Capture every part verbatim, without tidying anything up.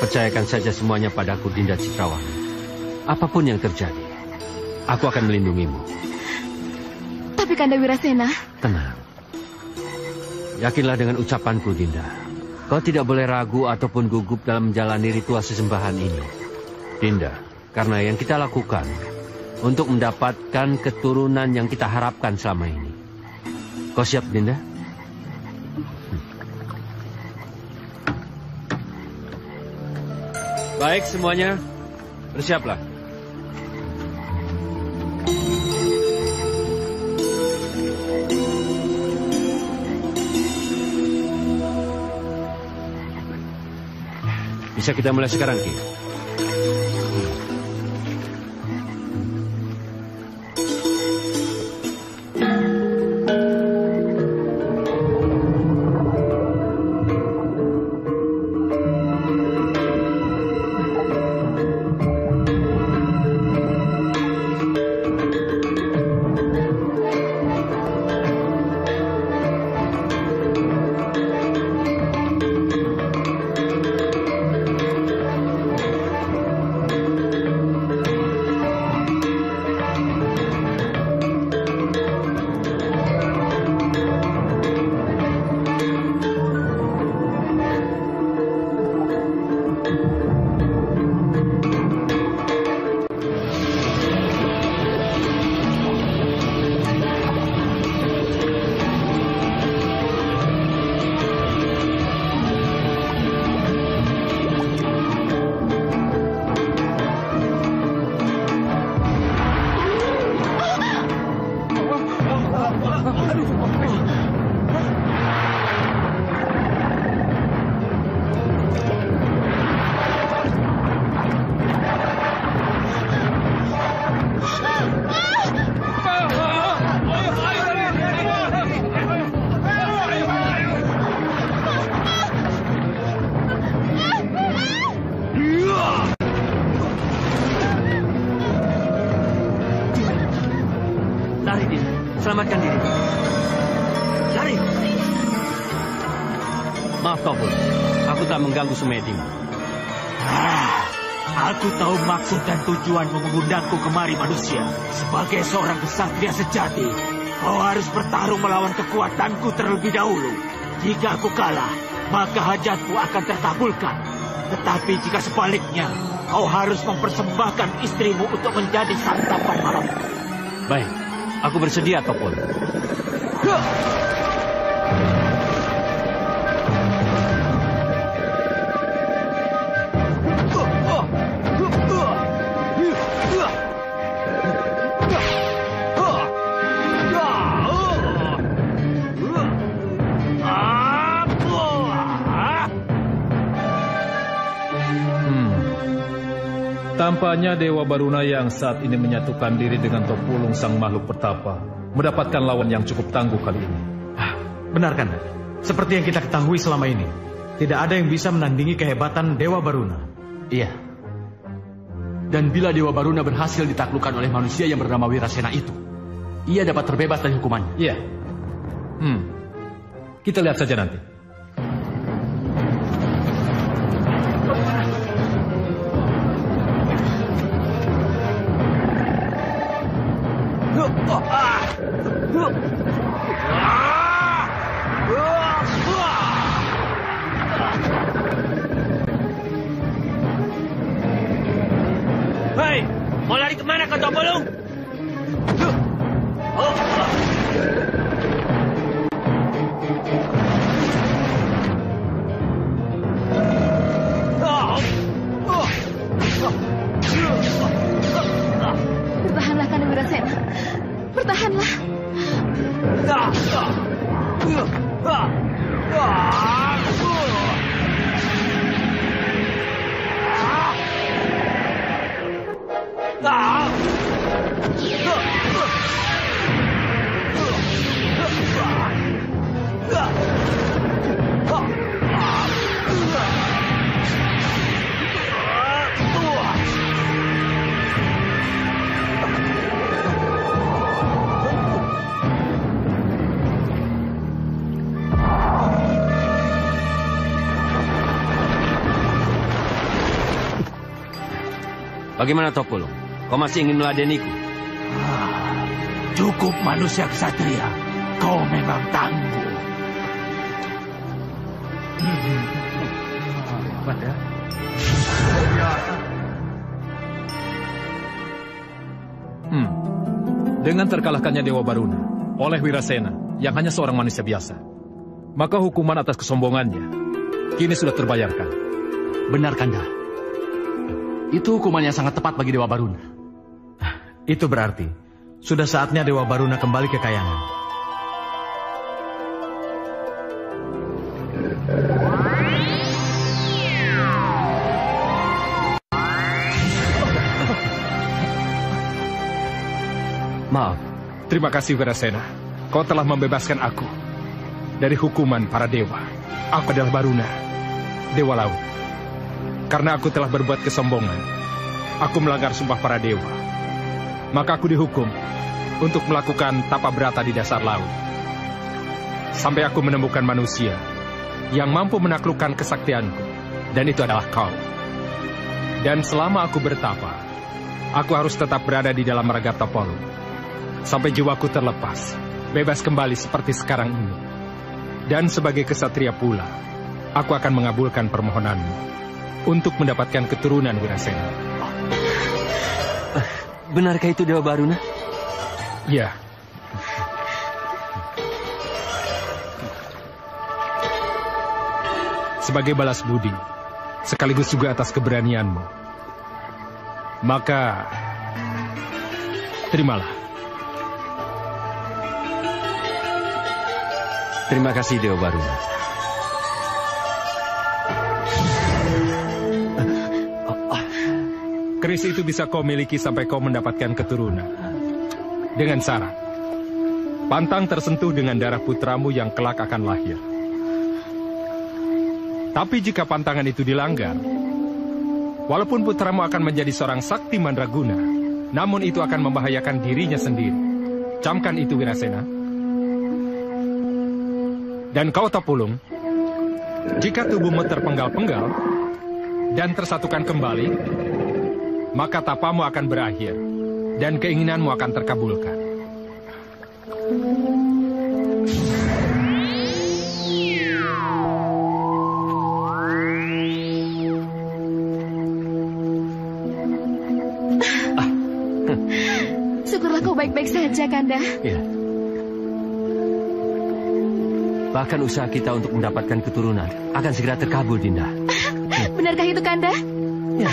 Percayakan saja semuanya padaku, Dinda Citrawati. Apapun yang terjadi, aku akan melindungimu. Tapi Kanda Wirasena... Tenang. Yakinlah dengan ucapanku, Dinda. Kau tidak boleh ragu ataupun gugup dalam menjalani ritual sesembahan ini. Dinda, karena yang kita lakukan untuk mendapatkan keturunan yang kita harapkan selama ini. Kau siap, Dinda? Baik semuanya, bersiaplah. Bisa kita mulai sekarang, Ki? Selamatkan diri. Lari. Maaf, Topul. Aku tak mengganggu Sumedimu. Ah, aku tahu maksud dan tujuan mengundangku kemari, manusia. Sebagai seorang kesatria sejati, kau harus bertarung melawan kekuatanku terlebih dahulu. Jika aku kalah, maka hajatku akan terkabulkan. Tetapi jika sebaliknya, kau harus mempersembahkan istrimu untuk menjadi santapan malam. Baik. Aku bersedia, Topul. Tampaknya Dewa Baruna yang saat ini menyatukan diri dengan Topulung sang makhluk pertapa mendapatkan lawan yang cukup tangguh kali ini. Ah, benar kan? Seperti yang kita ketahui selama ini, tidak ada yang bisa menandingi kehebatan Dewa Baruna. Iya. Dan bila Dewa Baruna berhasil ditaklukkan oleh manusia yang bernama Wirasena itu, ia dapat terbebas dari hukumannya. Iya. Hmm. Kita lihat saja nanti. Hei, mau lari kemana kau, Topulung? Bertahanlah, Kanda Wirasena. Bertahanlah. Bagaimana Topulung? Kau masih ingin meladeniku? Ah, cukup manusia ksatria. Kau memang tangguh. Hmm. Dengan terkalahkannya Dewa Baruna oleh Wirasena yang hanya seorang manusia biasa, maka hukuman atas kesombongannya kini sudah terbayarkan. Benar, Kanda. Itu hukuman yang sangat tepat bagi Dewa Baruna. Itu berarti sudah saatnya Dewa Baruna kembali ke kayangan. Maaf. Terima kasih Wirasena. Kau telah membebaskan aku dari hukuman para dewa. Aku adalah Baruna, Dewa Laut. Karena aku telah berbuat kesombongan, aku melanggar sumpah para dewa. Maka aku dihukum untuk melakukan tapa brata di dasar laut. Sampai aku menemukan manusia yang mampu menaklukkan kesaktianku. Dan itu adalah kau. Dan selama aku bertapa, aku harus tetap berada di dalam raga Topolung. Sampai jiwaku terlepas, bebas kembali seperti sekarang ini. Dan sebagai kesatria pula, aku akan mengabulkan permohonanmu untuk mendapatkan keturunan Wirasena. Benarkah itu Dewa Baruna? Ya. Sebagai balas budi, sekaligus juga atas keberanianmu, maka terimalah. Terima kasih Dewa Baruna. Keris itu bisa kau miliki sampai kau mendapatkan keturunan. Dengan syarat, pantang tersentuh dengan darah putramu yang kelak akan lahir. Tapi jika pantangan itu dilanggar, walaupun putramu akan menjadi seorang sakti mandraguna, namun itu akan membahayakan dirinya sendiri. Camkan itu Wirasena. Dan kau Topulung, jika tubuhmu terpenggal-penggal dan tersatukan kembali, maka tapamu akan berakhir dan keinginanmu akan terkabulkan. Syukurlah kau baik-baik saja, Kanda. Ya. Bahkan usaha kita untuk mendapatkan keturunan akan segera terkabul, Dinda. Benarkah itu, Kanda? Ya.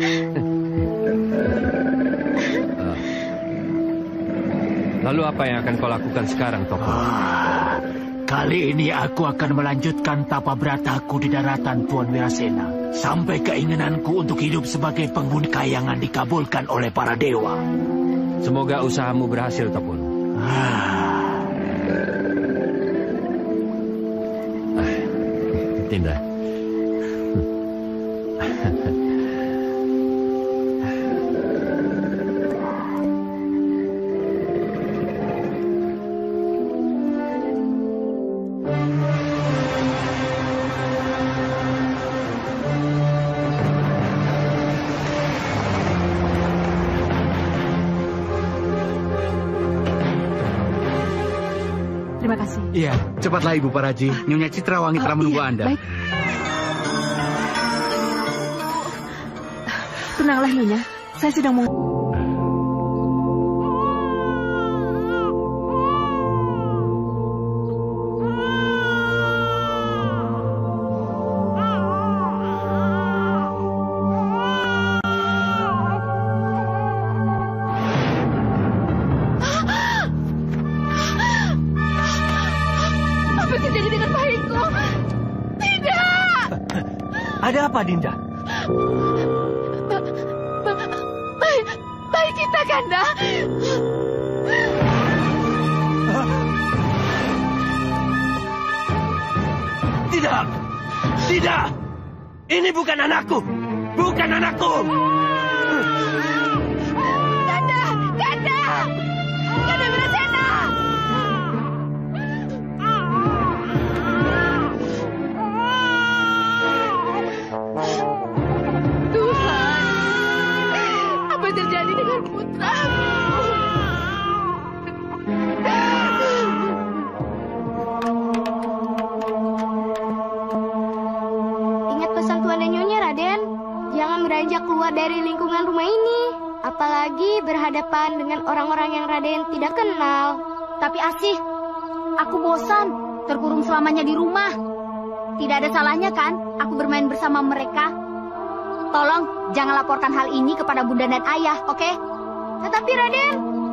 Lalu apa yang akan kau lakukan sekarang, Topolung? Ah, kali ini aku akan melanjutkan tapa brataku di daratan Tuan Wirasena. Sampai keinginanku untuk hidup sebagai penghuni kayangan dikabulkan oleh para dewa. Semoga usahamu berhasil, Topolung. Ah. Dinda. Terima kasih. Iya, cepatlah Ibu Paraji. Nyonya Citrawangi telah menunggu iya, Anda. Baik. Tenanglah Nyonya, saya sedang mau... Apa yang terjadi dengan bayiku? Tidak! Ada apa, Dinda? Bayi, bayi kita, Kanda. Tidak! Tidak! Ini bukan anakku! Bukan anakku! Kanda! Kanda! Kanda Wirasena! Tuhan! beranjak keluar dari lingkungan rumah ini. Apalagi berhadapan dengan orang-orang yang Raden tidak kenal. Tapi Asih, aku bosan terkurung selamanya di rumah. Tidak ada salahnya kan aku bermain bersama mereka? Tolong jangan laporkan hal ini kepada Bunda dan Ayah, oke? Okay? Tetapi Raden...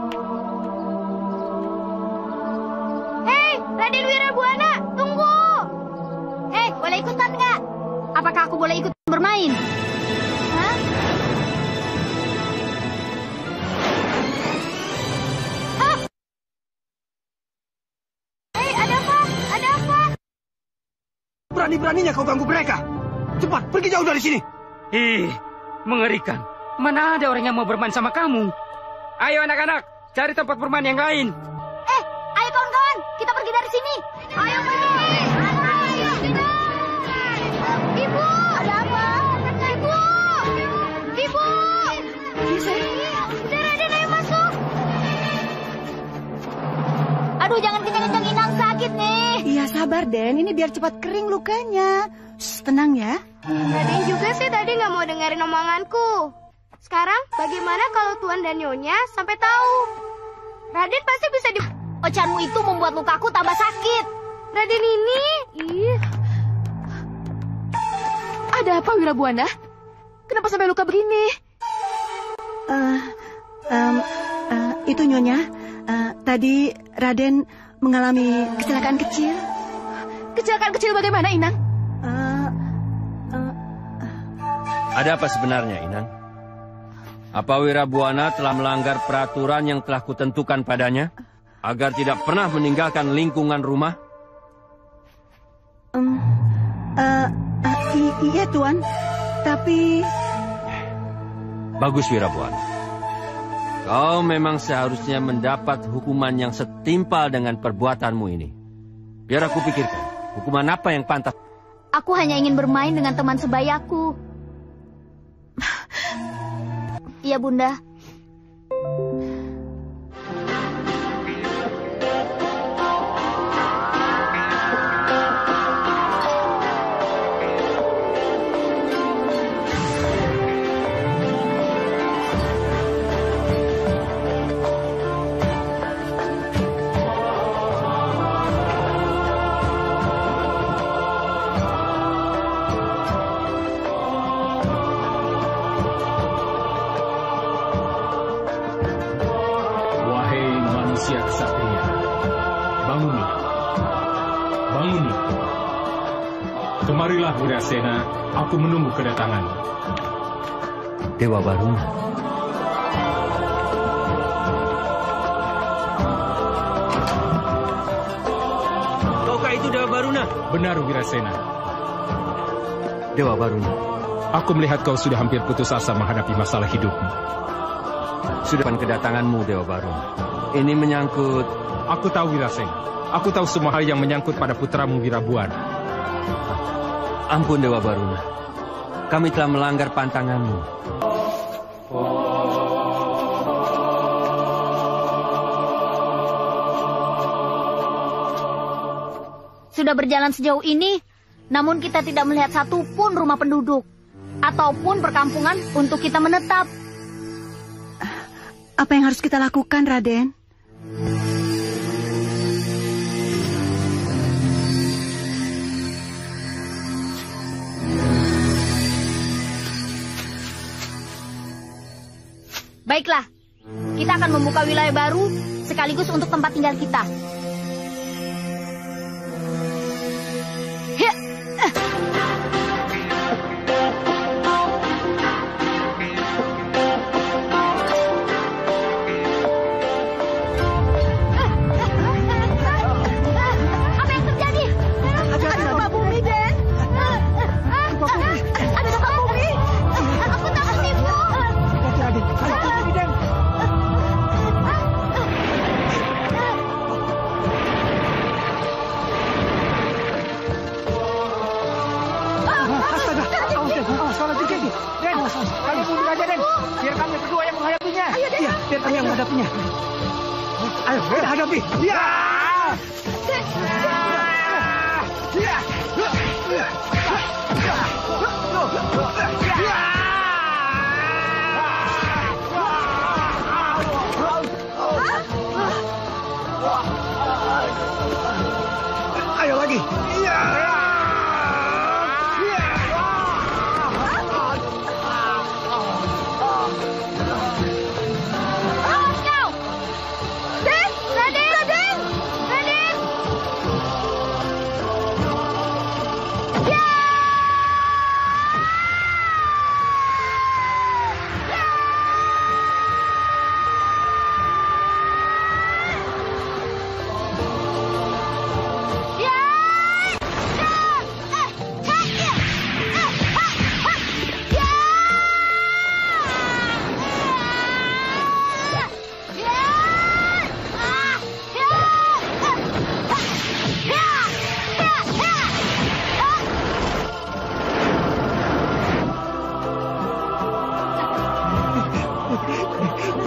Hei, Raden Wirabuana, tunggu! Hei, boleh ikutan nggak? Apakah aku boleh ikut bermain? Hah? Ah! Hei, ada apa? Ada apa? Berani-beraninya kau ganggu mereka. Cepat, pergi jauh dari sini. Ih, mengerikan. Mana ada orang yang mau bermain sama kamu? Ayo anak-anak, cari tempat bermain yang lain. Eh, ayo kawan-kawan, kita pergi dari sini. Ayo pergi. Ibu, ada apa? Ibu, ibu. Udah Raden, ayo masuk. Aduh, jangan kencang-kencang, Inang, sakit nih. Iya, sabar, Den. Ini biar cepat kering lukanya. Shh, tenang ya. Raden juga sih tadi nggak mau dengerin omonganku. Sekarang bagaimana kalau Tuan dan Nyonya sampai tahu? Raden pasti bisa di... Oceanmu itu membuat lukaku tambah sakit. Raden ini... Ih. Ada apa, Wirabuana? Kenapa sampai luka begini? Uh, um, uh, itu Nyonya. Uh, tadi Raden mengalami kecelakaan kecil. Kecelakaan kecil bagaimana, Inang? Uh, uh, Ada apa sebenarnya, Inang? Apa Wirabuana telah melanggar peraturan yang telah kutentukan padanya? Agar tidak pernah meninggalkan lingkungan rumah? Um, uh, uh, iya, Tuan. Tapi... Bagus, Wirabuana. Kau memang seharusnya mendapat hukuman yang setimpal dengan perbuatanmu ini. Biar aku pikirkan, hukuman apa yang pantas? Aku hanya ingin bermain dengan teman sebayaku. Iya, Bunda. Kemarilah, Wirasena. Aku menunggu kedatanganmu. Dewa Baruna. Kaukah itu Dewa Baruna? Benar, Wirasena. Dewa Baruna. Aku melihat kau sudah hampir putus asa menghadapi masalah hidupmu. Sudah kedatanganmu, Dewa Baruna. Ini menyangkut... Aku tahu, Wirasena. Aku tahu semua hal yang menyangkut pada putramu Wirabuana. Ampun, Dewa Baruna. Kami telah melanggar pantanganmu. Sudah berjalan sejauh ini, namun kita tidak melihat satupun rumah penduduk ataupun perkampungan untuk kita menetap. Apa yang harus kita lakukan, Raden? Baiklah, kita akan membuka wilayah baru sekaligus untuk tempat tinggal kita. Apa yang terjadi? Ada gempa bumi, Den. Ada gempa bumi. Aku takut, Ibu. Kami mundur aja, Den. Biar kami berdua yang menghadapinya. Ayo, Den. Iya, biar kami yang menghadapinya. Ayo, kita hadapi. Ya! Ya!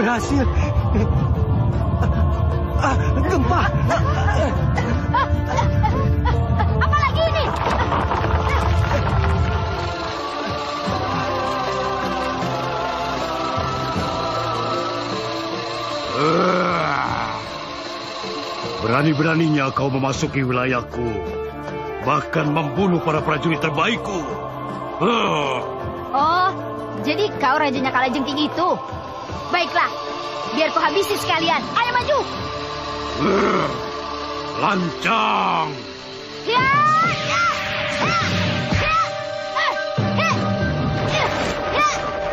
berhasil. Ah, gempa. Apa lagi ini? Berani-beraninya kau memasuki wilayahku, bahkan membunuh para prajurit terbaikku. Oh, jadi kau rajanya Kalajengking itu? Baiklah, biar ku habisi sekalian. Ayo maju. Lancang. Ya, ya, ya, ya, eh, eh, ya, ya.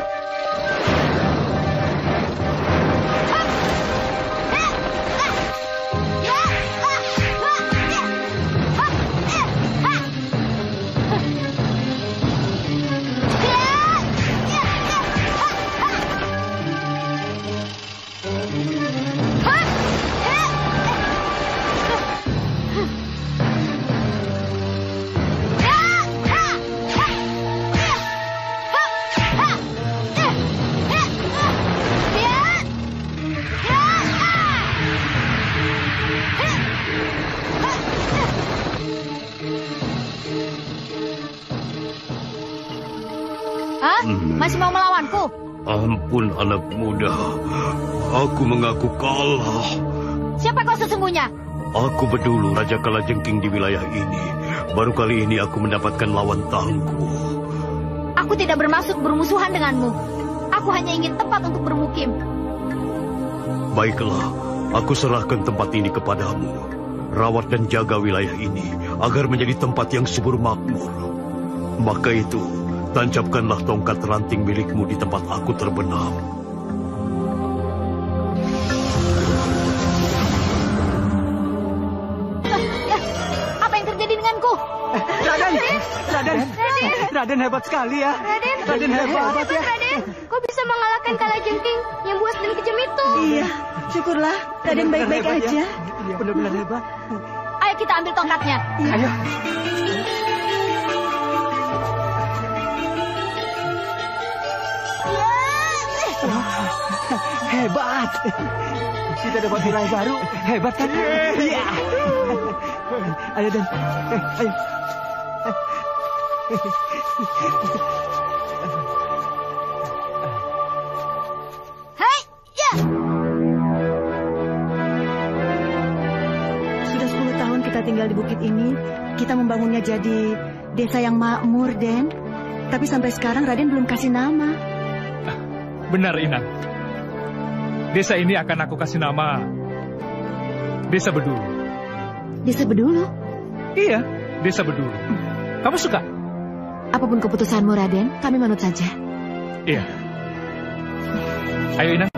Hap, eh, ah, ya, ah, ah, ya, hap, eh, ah. Ya, ya, ya, ah, ah. Hap, eh, Hah? Masih mau melawanku? Ampun anak muda, aku mengaku kalah. Siapa kau sesungguhnya? Aku Bedulu, Raja Kalajengking di wilayah ini. Baru kali ini aku mendapatkan lawan tangguh. Aku tidak bermaksud bermusuhan denganmu. Aku hanya ingin tempat untuk bermukim. Baiklah, aku serahkan tempat ini kepadamu. Rawat dan jaga wilayah ini agar menjadi tempat yang subur makmur. Maka itu, tancapkanlah tongkat ranting milikmu di tempat aku terbenam. Apa yang terjadi denganku? Raden, Raden, Raden hebat sekali ya. Raden, Raden hebat, hebat ya. Raden. Kau bisa mengalahkan Kalajengking yang buas dan kejam itu. Iya, syukurlah Raden baik-baik aja. Iya, benar-benar hebat. Ayo kita ambil tongkatnya. Ayo. Hebat. Kita dapat wilayah baru. Hebat kan? Iya. Ayo Dan. Eh, ayo. Hai, ya. Sudah sepuluh tahun kita tinggal di bukit ini. Kita membangunnya jadi desa yang makmur, Den. Tapi sampai sekarang Raden belum kasih nama. Benar, Inang. Desa ini akan aku kasih nama Desa Bedulu. Desa Bedulu? Iya, Desa Bedulu. Kamu suka? Apapun keputusanmu, Raden, kami manut saja. Iya. Ayo, Inang.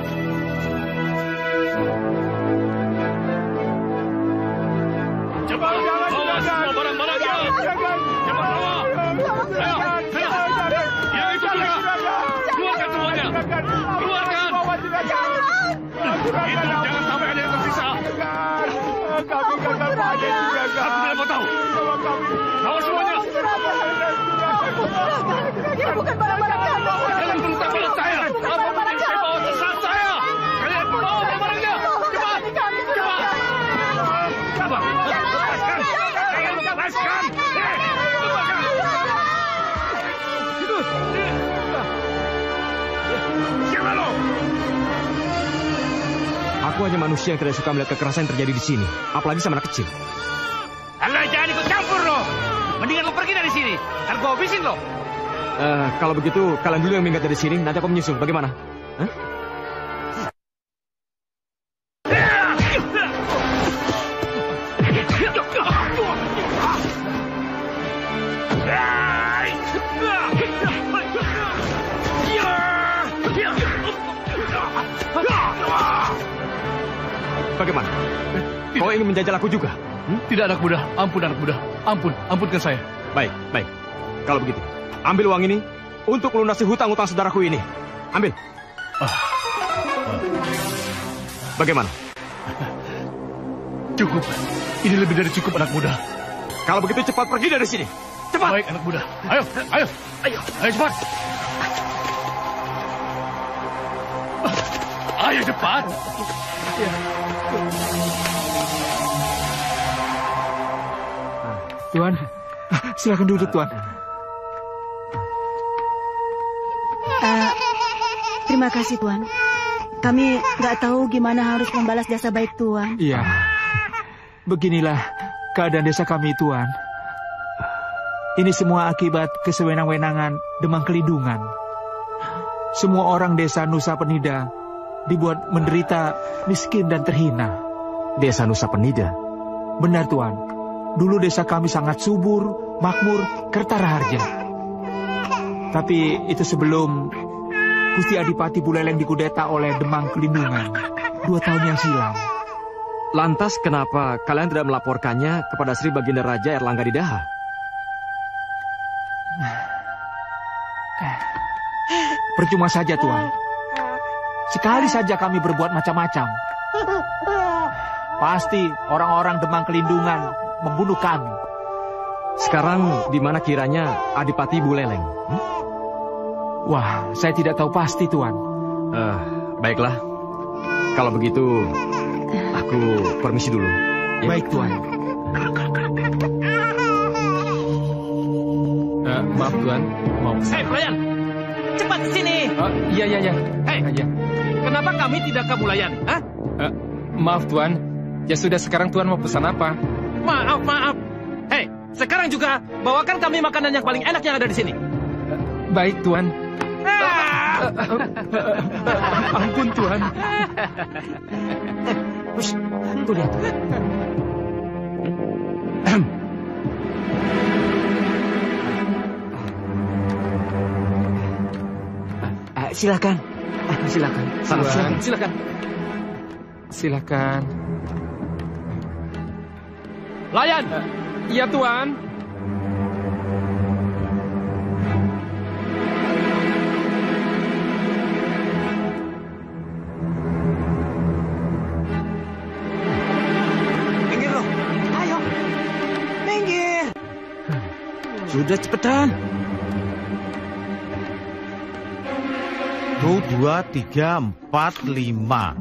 Cepat, bawa semua barang-barangnya. Cepat bawa. Ayo, ayo. Yang itu juga. Keluarkan semuanya. Keluarkan. Itu jangan sampai ada yang tersisa. Kami gagal panen juga. Aku tidak mau tahu. Bawa semuanya. Ini bukan barang-barang kami. Jangan tentang balas saya. Apa mungkin saya bawa sesaat saya? Kalian bawa barang-barangnya. Cepat. Cepat. Cepat. Lepaskan. Kalian lepaskan. Lepaskan. Siapa lo? Aku hanya manusia yang tidak suka melihat kekerasan yang terjadi di sini, apalagi sama anak kecil. Alah, jangan ikut campur lo. Mendingan lo pergi dari sini, ntar gue habisin lo. Uh, kalau begitu, kalian dulu yang minggat dari sini, nanti aku menyusul. Bagaimana? Hah? Bagaimana? Kau ingin menjajal aku juga? Hmm? Tidak, anak muda. Ampun, anak muda. Ampun, ampunkan saya. Baik, baik. Kalau begitu, ambil uang ini untuk melunasi hutang-hutang saudaraku ini. Ambil. Ah. Bagaimana? Cukup. Ini lebih dari cukup, anak muda. Kalau begitu cepat pergi dari sini. Cepat. Baik, anak muda. Ayo, ayo, ayo, ayo cepat. Ayo cepat. Ya. Tuan, silakan duduk, Tuan. Uh, terima kasih, Tuan. Kami nggak tahu gimana harus membalas jasa baik Tuan. Iya. Beginilah keadaan desa kami, Tuan. Ini semua akibat kesewenang-wenangan Demang Kelindungan. Semua orang desa Nusa Penida dibuat menderita, miskin dan terhina. Desa Nusa Penida? Benar, Tuan. Dulu desa kami sangat subur, makmur, kertara harja. Tapi itu sebelum Gusti Adipati Buleleng dikudeta oleh Demang Kelindungan dua tahun yang silam. Lantas kenapa kalian tidak melaporkannya kepada Sri Baginda Raja Erlangga Didaha? Percuma saja, Tuan. Sekali saja kami berbuat macam-macam, pasti orang-orang Demang Kelindungan membunuh kami. Sekarang di mana kiranya Adipati Buleleng? Hmm? Wah, saya tidak tahu pasti, Tuan. Uh, baiklah. Kalau begitu, aku permisi dulu. Ya. Baik, Tuan. Uh, maaf, Tuan. Mau. Hei, pelayan! Cepat ke sini! Uh, iya, iya, iya. Hei, uh, iya. Kenapa kami tidak kamu layan? Hah? Uh, maaf, Tuan. Ya sudah, sekarang Tuan mau pesan apa? Maaf, maaf. Hei, sekarang juga bawakan kami makanan yang paling enak yang ada di sini. Uh, baik, Tuan. Ah! Uh, uh, uh, ampun, Tuan. Hush, tuh lihat. Uh, silakan. Uh, silakan. Silakan. Silakan. Silakan. Layan. Uh, iya, Tuan. Sudah cepetan. Tuh, dua, tiga, empat, lima.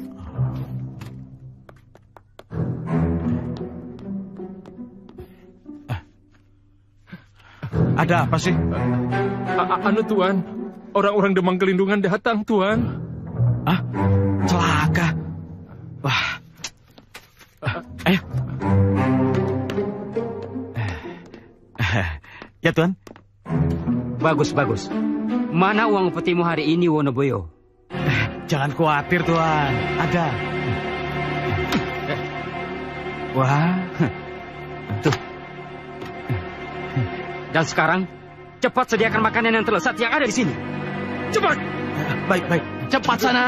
Ada apa sih? Anu, Tuan. Orang-orang Demang Kelindungan datang, Tuan. Ah, celaka. Wah. Ayo. Ya, Tuan. Bagus, bagus. Mana uang petimu hari ini, Wonoboyo? Jangan khawatir, Tuan. Ada. Wah. Tuh. Dan sekarang, cepat sediakan makanan yang terlezat yang ada di sini. Cepat. Baik, baik. Cepat sana.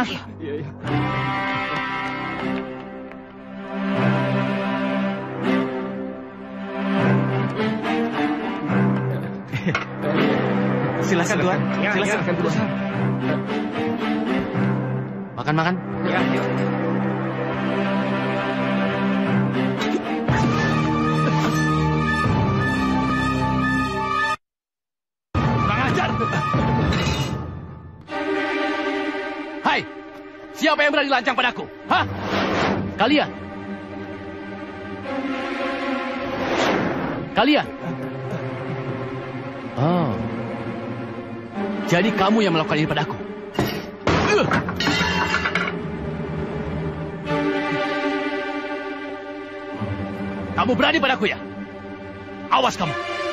Silakan, Tuan. Ya, silakan, ya. Tuan. Makan, makan. Ya, yuk. Kurang ajar. Hai, siapa yang berani lancang padaku? Hah? Kalian? Kalian? Oh. Jadi kamu yang melakukan ini padaku. Kamu berani padaku ya? Awas kamu.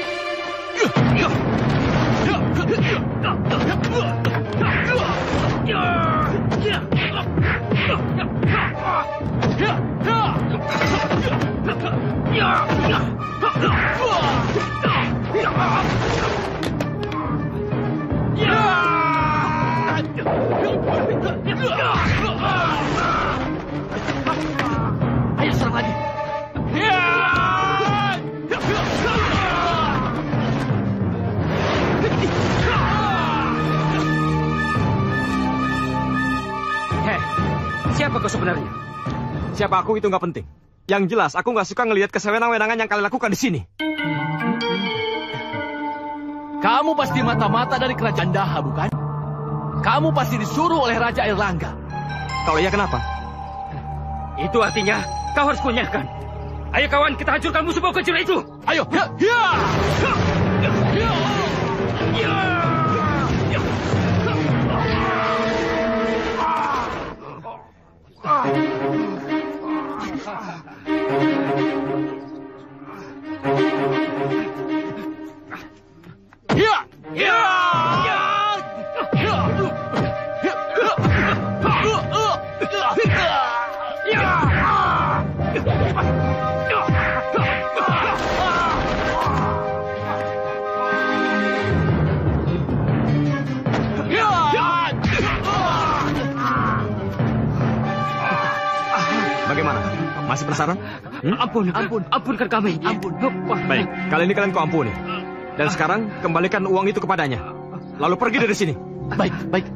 Ayo serang lagi. Hei, siapa kau sebenarnya? Siapa aku itu nggak penting. Yang jelas, aku nggak suka ngelihat kesewenang-wenangan yang kalian lakukan di sini. Kamu pasti mata-mata dari kerajaan Daha, bukan? Kamu pasti disuruh oleh Raja Erlangga. Kalau iya kenapa? Itu artinya kau harus punyakan. Ayo kawan, kita hancurkan musuh bau kecil itu. Ayo. Ya. Ya. Ya. Ya. Ya. Ya. Ya. Bagaimana? Masih penasaran? Hmm? Ampun, ampun, ampunkan kami. Ampun. Baik, kali ini kalian kau ampuni. Dan sekarang kembalikan uang itu kepadanya. Lalu pergi dari sini. Baik, baik.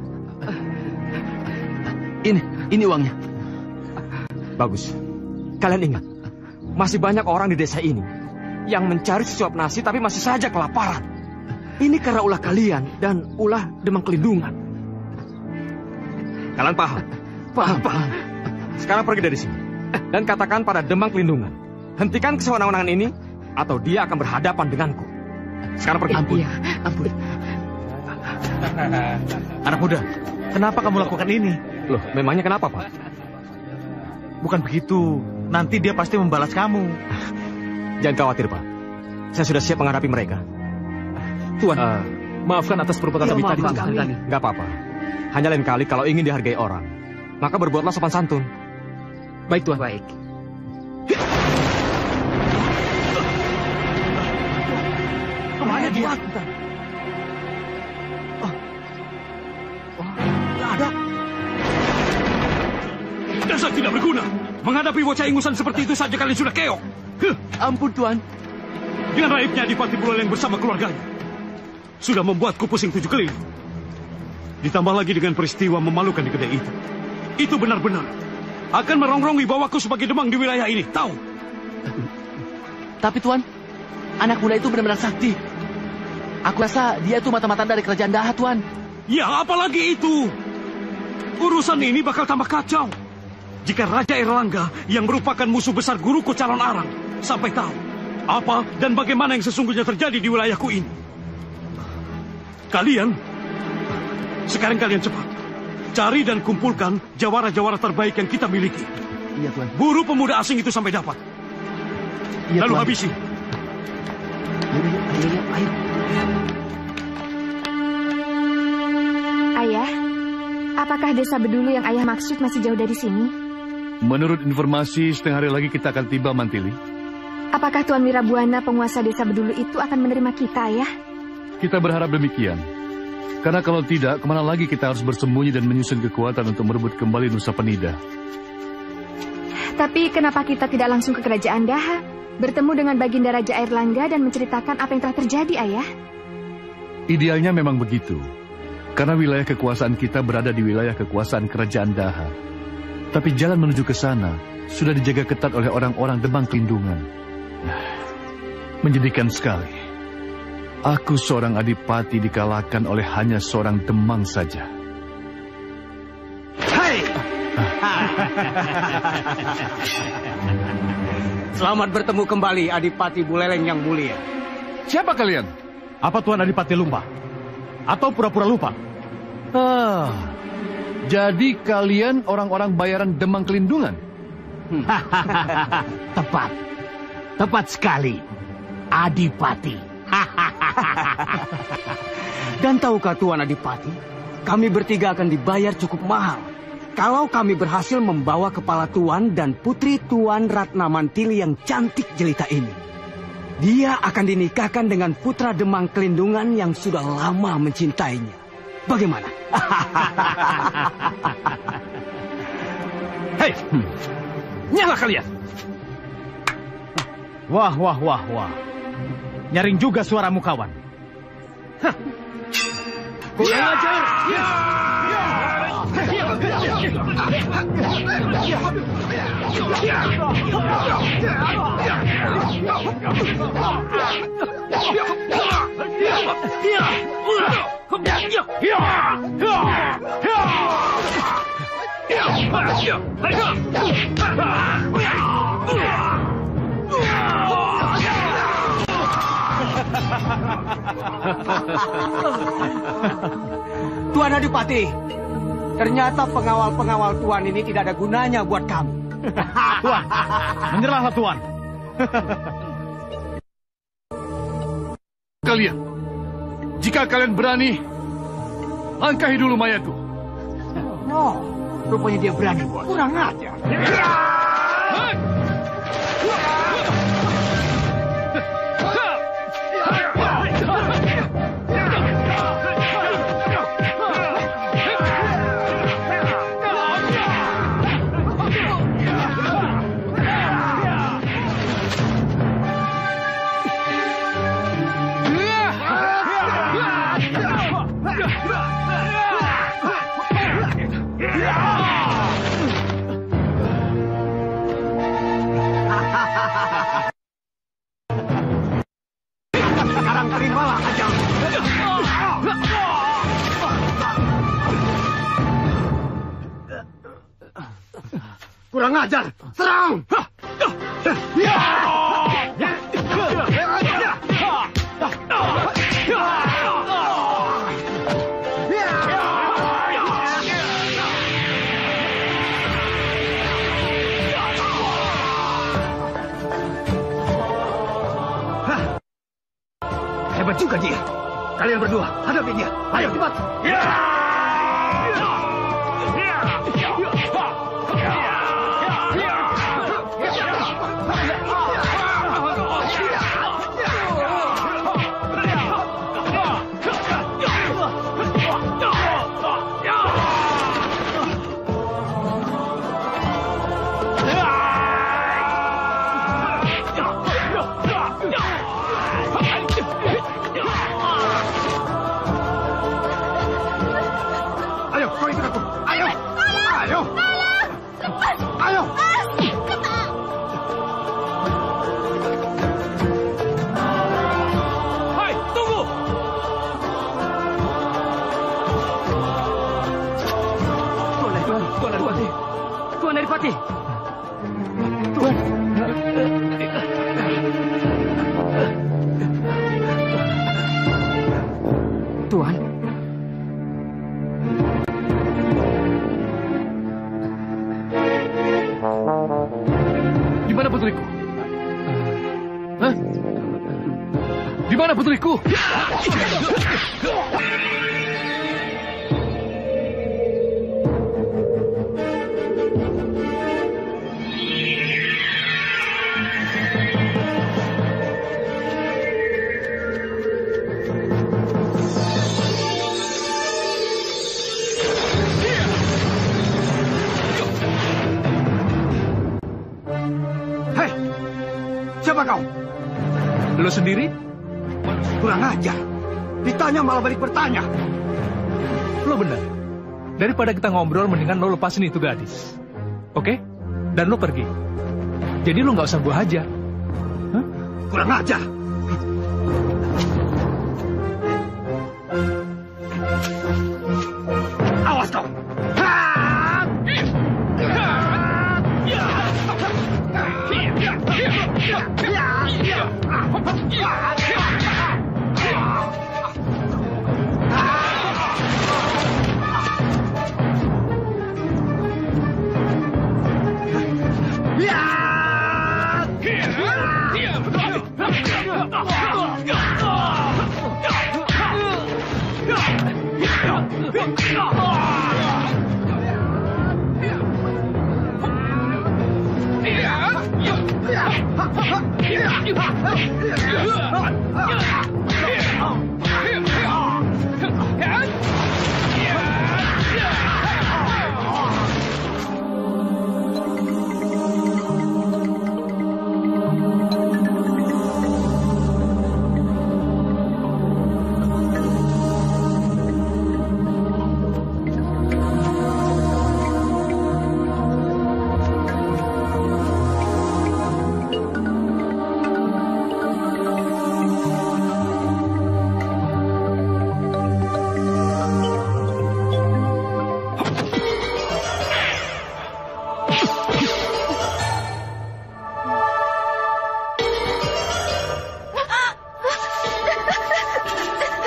Ini, ini uangnya. Bagus. Kalian ingat, masih banyak orang di desa ini yang mencari sesuap nasi tapi masih saja kelaparan. Ini karena ulah kalian dan ulah Demang Kelindungan. Kalian paham? Paham, paham. Sekarang pergi dari sini. Dan katakan pada Demang Kelindungan, hentikan kesewenang-wenangan ini atau dia akan berhadapan denganku. Sekarang pergi. Ampun. Iya, ampun. Anak muda, kenapa kamu lakukan ini? Loh, memangnya kenapa, Pak? Bukan begitu. Nanti dia pasti membalas kamu. Jangan khawatir, Pak. Saya sudah siap menghadapi mereka. Tuan, uh, maafkan atas perbuatan kami tadi. Gak apa-apa. Hanya lain kali kalau ingin dihargai orang, maka berbuatlah sopan santun. Baik, Tuan. Baik. Kemana dia? Oh. Oh, tidak ada. Dasar tidak berguna. Menghadapi bocah ingusan seperti itu saja kalian sudah keok. Huh, ampun, Tuan. Dengan raibnya Adipati Buleleng bersama keluarganya sudah membuatku pusing tujuh keliling. Ditambah lagi dengan peristiwa memalukan di kedai itu. Itu benar-benar akan merongrong wibawaku sebagai Demang di wilayah ini, tahu? Tapi Tuan, anak muda itu benar-benar sakti. Aku rasa dia itu mata-mata dari kerajaan Daha, Tuan. Ya, apalagi itu. Urusan ini bakal tambah kacau jika Raja Erlangga yang merupakan musuh besar guruku Calon Arang sampai tahu apa dan bagaimana yang sesungguhnya terjadi di wilayahku ini. Kalian, sekarang kalian cepat cari dan kumpulkan jawara-jawara terbaik yang kita miliki. Iya, Tuan. Buru pemuda asing itu sampai dapat. Iya, Lalu Tuan. habisi. Ayo, ayo, ayo, ayo. Ayah, apakah desa Bedulu yang ayah maksud masih jauh dari sini? Menurut informasi, setengah hari lagi kita akan tiba, Mantili. Apakah Tuan Wirabuana, penguasa desa Bedulu itu akan menerima kita, Ayah? Kita berharap demikian. Karena kalau tidak, kemana lagi kita harus bersembunyi dan menyusun kekuatan untuk merebut kembali Nusa Penida? Tapi kenapa kita tidak langsung ke kerajaan Daha, bertemu dengan Baginda Raja Airlangga dan menceritakan apa yang telah terjadi, Ayah? Idealnya memang begitu. Karena wilayah kekuasaan kita berada di wilayah kekuasaan kerajaan Daha. Tapi jalan menuju ke sana sudah dijaga ketat oleh orang-orang Demang Kelindungan. Menyedihkan sekali. Aku seorang adipati dikalahkan oleh hanya seorang Demang saja. Hai! Selamat bertemu kembali, Adipati Buleleng yang mulia. Siapa kalian? Apa Tuan Adipati lupa? Atau pura-pura lupa? Ah, jadi kalian orang-orang bayaran Demang Kelindungan? Tepat. Tepat sekali, Adipati. Dan tahukah Tuan Adipati, kami bertiga akan dibayar cukup mahal kalau kami berhasil membawa kepala Tuan dan putri Tuan Ratna Mantili yang cantik jelita ini. Dia akan dinikahkan dengan putra Demang Kelindungan yang sudah lama mencintainya. Bagaimana? Hei, hmm. Nyala kalian! Wah, wah, wah, wah. Nyaring juga suaramu, kawan. Hah. Kurang ajar! Ya! Ya! Tuan Adipati, ternyata pengawal-pengawal Tuan ini tidak ada gunanya buat kami. Tuan, menyerahlah Tuan. Kalian, jika kalian berani, langkahi dulu mayatku. Oh, rupanya dia berani, bos. Kurang ajar. Sekarang terimalah ajal. Kurang ajar, serang! Hebat juga dia. Kalian berdua, hadapi dia. Ayo cepat. Tuan Adipati. Tuan. Tuan. Di mana putriku? Hah? Di mana putriku? Siapa kau? Lo sendiri? Kurang ajar. Ditanya malah balik bertanya. Lo benar. Daripada kita ngobrol, mendingan lo lepasin itu gadis. Oke? Dan lo pergi. Jadi lo nggak usah gua hajar. Hah? Kurang ajar. Awas kau.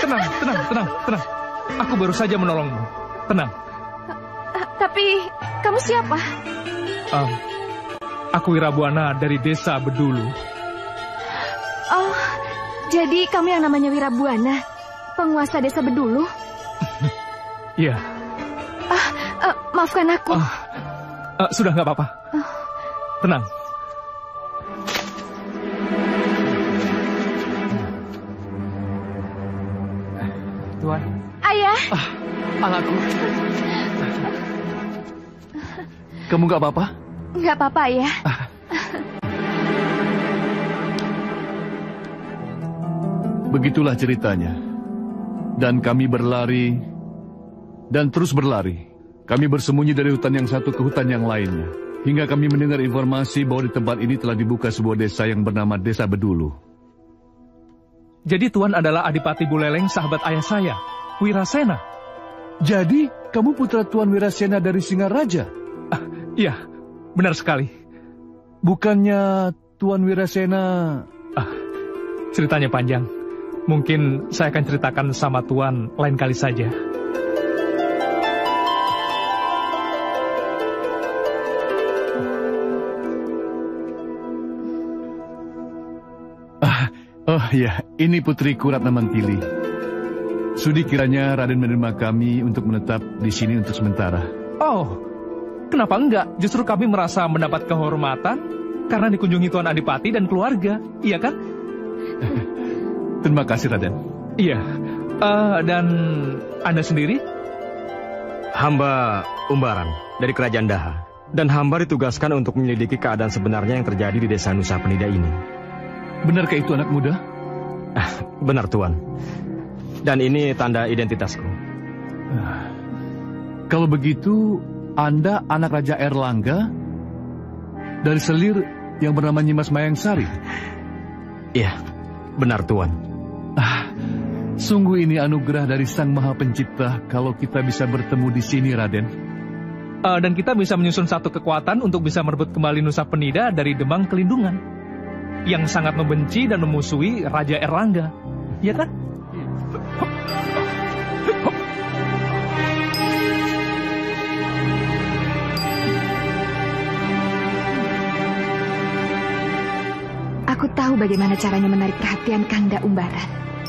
tenang, tenang, tenang, tenang. Aku baru saja menolongmu. Tenang. Tapi, kamu siapa? Um, aku Wirabuana dari desa Bedulu. Oh, jadi kamu yang namanya Wirabuana, penguasa desa Bedulu? Iya. Ah, uh, maafkan aku. Uh, uh, sudah nggak apa-apa. Uh. Tenang. Tuan. Ayah. Ah, anakku. Kamu nggak apa-apa? Nggak apa-apa, Ayah. Ah. Begitulah ceritanya. Dan kami berlari dan terus berlari. Kami bersembunyi dari hutan yang satu ke hutan yang lainnya. Hingga kami mendengar informasi bahwa di tempat ini telah dibuka sebuah desa yang bernama Desa Bedulu. Jadi Tuan adalah Adipati Buleleng, sahabat ayah saya, Wirasena. Jadi kamu putra Tuan Wirasena dari Singaraja? Ah, iya, benar sekali. Bukannya Tuan Wirasena... Ah, ceritanya panjang. Mungkin saya akan ceritakan sama Tuan lain kali saja. Oh ya, ini putriku Ratna Mantili. Sudi kiranya Raden menerima kami untuk menetap di sini untuk sementara. Oh, kenapa enggak? Justru kami merasa mendapat kehormatan karena dikunjungi Tuan Adipati dan keluarga, iya kan? Terima kasih, Raden. Iya, uh, dan Anda sendiri? Hamba Umbaran dari Kerajaan Daha. Dan hamba ditugaskan untuk menyelidiki keadaan sebenarnya yang terjadi di desa Nusa Penida ini. Benarkah itu anak muda? Benar, Tuan. Dan ini tanda identitasku. Kalau begitu, Anda anak Raja Erlangga dari selir yang bernama Nyimas Mayangsari? Iya, benar, Tuan. Ah, sungguh ini anugerah dari Sang Maha Pencipta kalau kita bisa bertemu di sini, Raden. Uh, dan kita bisa menyusun satu kekuatan untuk bisa merebut kembali Nusa Penida dari Demang Kelindungan yang sangat membenci dan memusuhi Raja Erlangga, ya kan? Aku tahu bagaimana caranya menarik perhatian Kanda Umbaran.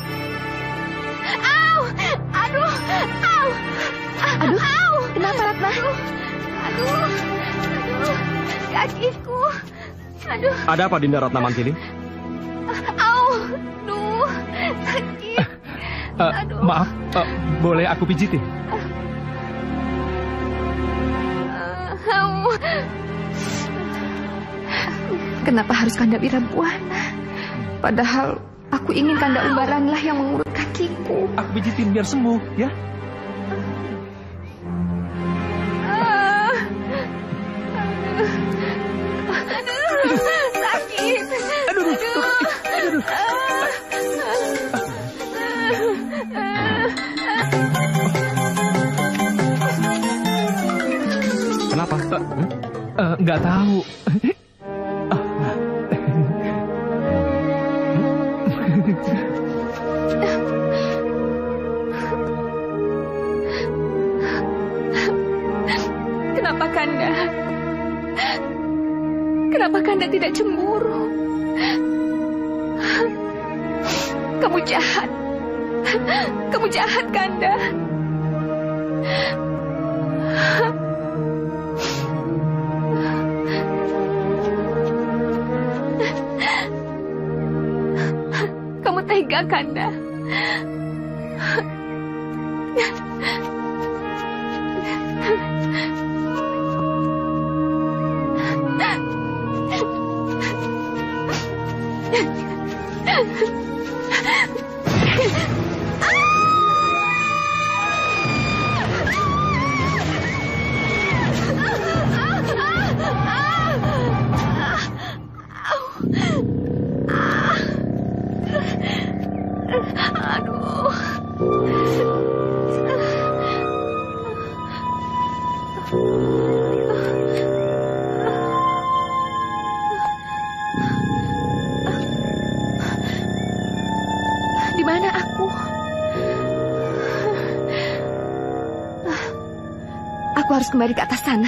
Au! Aduh! Au! Aduh! Au! Kenapa, Ratna? Aduh! Aduh! Aduh! Kakiku! Aduh. Ada apa, Dinda Ratna Mantili? Au! Duh! Sakit! Uh, Aduh. Maaf, uh, boleh aku pijitin? Uh, au! Kenapa harus Kanda Wirabuana? Padahal aku ingin Kanda Umbaranlah yang mengurut kakiku. Aku pijitin biar sembuh, ya? Uh, aduh, sakit. Aduh, aduh, aduh. Kenapa? Uh, uh, nggak tahu. Kenapa Kanda? Kenapa Kanda tidak cemburu? Kamu jahat. Kamu jahat, Kanda. Kamu tega, Kanda. Aduh. Aku harus kembali ke atas sana.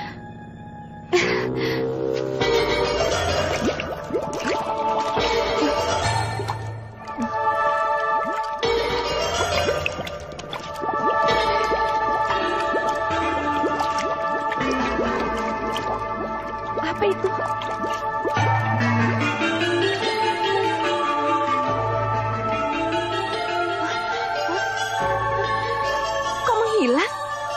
Apa itu? Kok menghilang?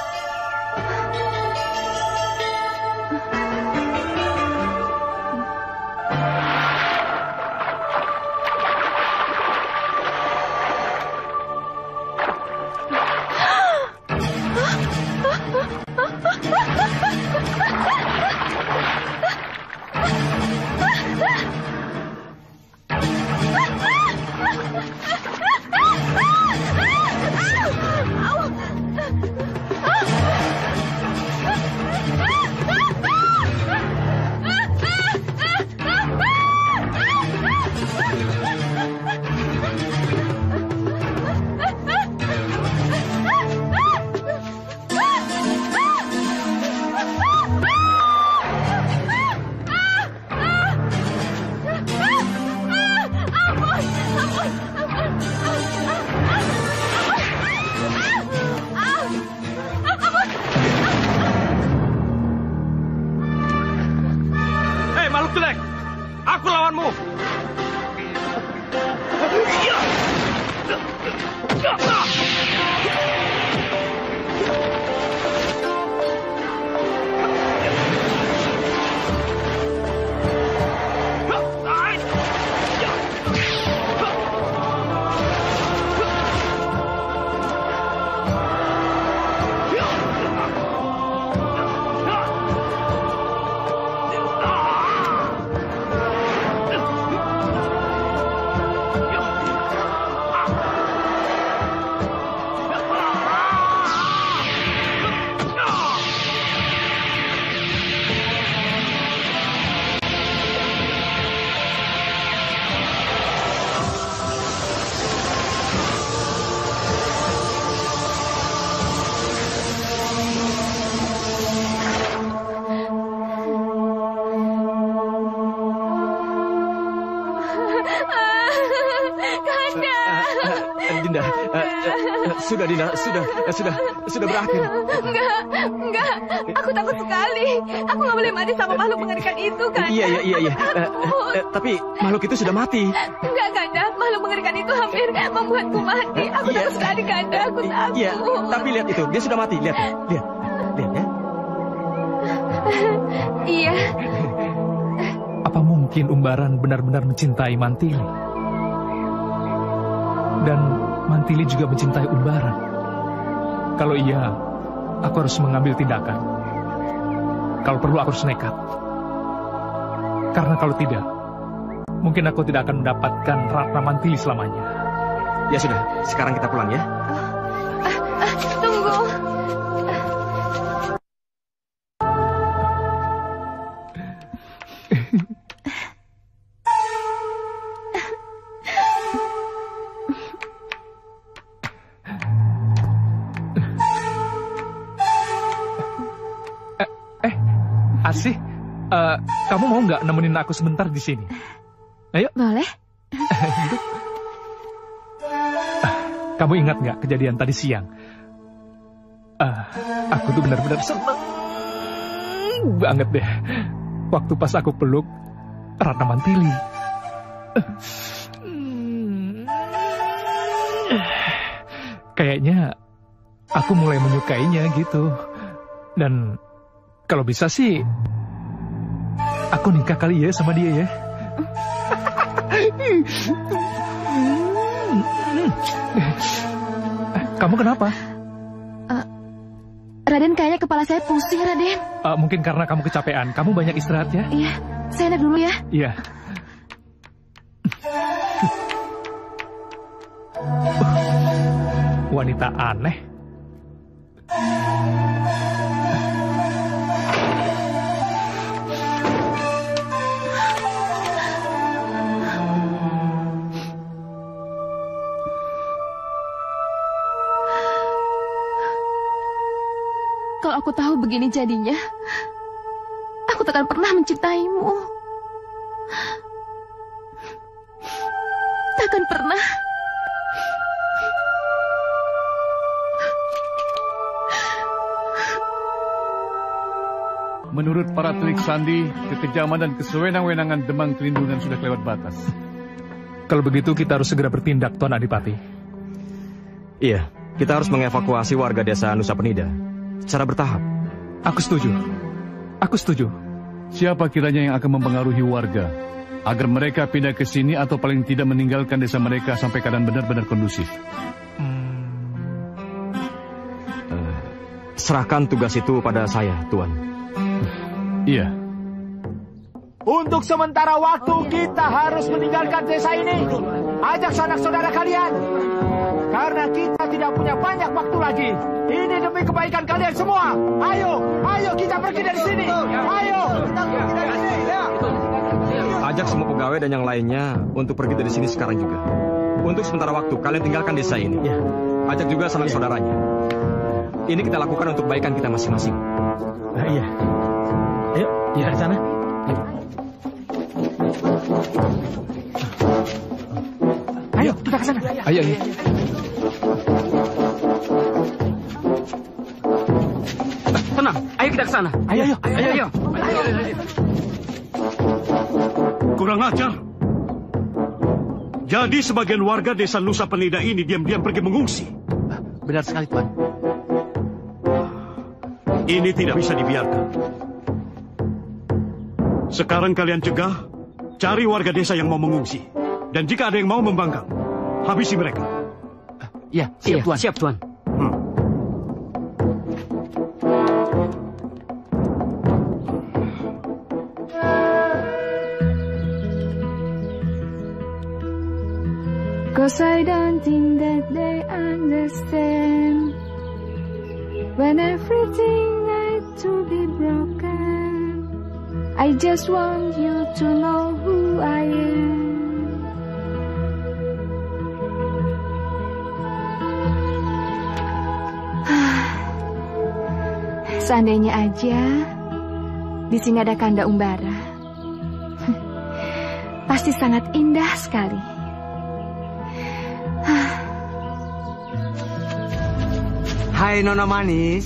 Sudah, Dinda, sudah, sudah, sudah berakhir. Enggak, enggak. Aku takut sekali. Aku nggak boleh mati sama makhluk mengerikan itu, Kanda. Iya, iya, iya, iya. Uh, uh, tapi makhluk itu sudah mati. Enggak, Kanda. Makhluk mengerikan itu hampir membuatku mati. Aku iya. takut sekali, Kanda. Aku takut. Iya, tapi lihat itu, dia sudah mati. Lihat, lihat, lihat ya. Iya. Apa mungkin Umbaran benar-benar mencintai Mantili? Dan Mantili juga mencintai Umbaran. Kalau iya, aku harus mengambil tindakan. Kalau perlu aku harus nekat. Karena kalau tidak, mungkin aku tidak akan mendapatkan Ratna Mantili selamanya. Ya sudah, sekarang kita pulang ya. Uh, uh, uh, tunggu. Asih, uh, kamu mau nggak nemenin aku sebentar di sini? Ayo. Boleh. Kamu ingat nggak kejadian tadi siang? Uh, aku tuh benar-benar seneng banget deh. Waktu pas aku peluk Ratna Mantili. Kayaknya aku mulai menyukainya gitu. Dan kalau bisa sih, aku nikah kali ya sama dia ya. Kamu kenapa? Uh, Raden, kayaknya kepala saya pusing, Raden. Uh, mungkin karena kamu kecapean. Kamu banyak istirahat ya? Iya, saya naik dulu ya. Iya. Wanita aneh. Kalau aku tahu begini jadinya, aku takkan pernah mencintaimu. Takkan pernah. Menurut para telik sandi, kekejaman dan kesewenang-wenangan Demang Kelindungan sudah kelewat batas. Kalau begitu kita harus segera bertindak, Tuan Adipati. Iya, kita harus mengevakuasi warga desa Nusa Penida secara bertahap. Aku setuju. Aku setuju. Siapa kiranya yang akan mempengaruhi warga agar mereka pindah ke sini atau paling tidak meninggalkan desa mereka sampai keadaan benar-benar kondusif? Hmm. Uh, serahkan tugas itu pada saya, Tuan. Iya. Untuk sementara waktu kita harus meninggalkan desa ini. Ajak sanak saudara kalian. Karena kita tidak punya banyak waktu lagi. Ini demi kebaikan kalian semua. Ayo, ayo kita pergi dari sini. Ayo. Ajak semua pegawai dan yang lainnya untuk pergi dari sini sekarang juga. Untuk sementara waktu kalian tinggalkan desa ini. Ajak juga sanak saudaranya. Ini kita lakukan untuk kebaikan kita masing-masing. Nah, iya. Ayo, kita ke sana. Ayo, kita ke sana. Ayo, ayo. Tenang, ayo kita ke sana. Ayo, ayo, ayo, ayo. ayo, ayo. Kurang ajar. Jadi sebagian warga desa Nusa Penida ini diam-diam pergi mengungsi. Benar sekali, Tuan. Ini tidak bisa dibiarkan. Sekarang kalian cegah, cari warga desa yang mau mengungsi. Dan jika ada yang mau membangkang, habisi mereka. Ya, siap, iya, Tuan. Siap, Tuan. Hmm. Cause I don't think that they understand when everything had to be broken. I just want you to know who I am. Seandainya aja di sini ada kanda umbara, pasti sangat indah sekali. Hai Nona Manis.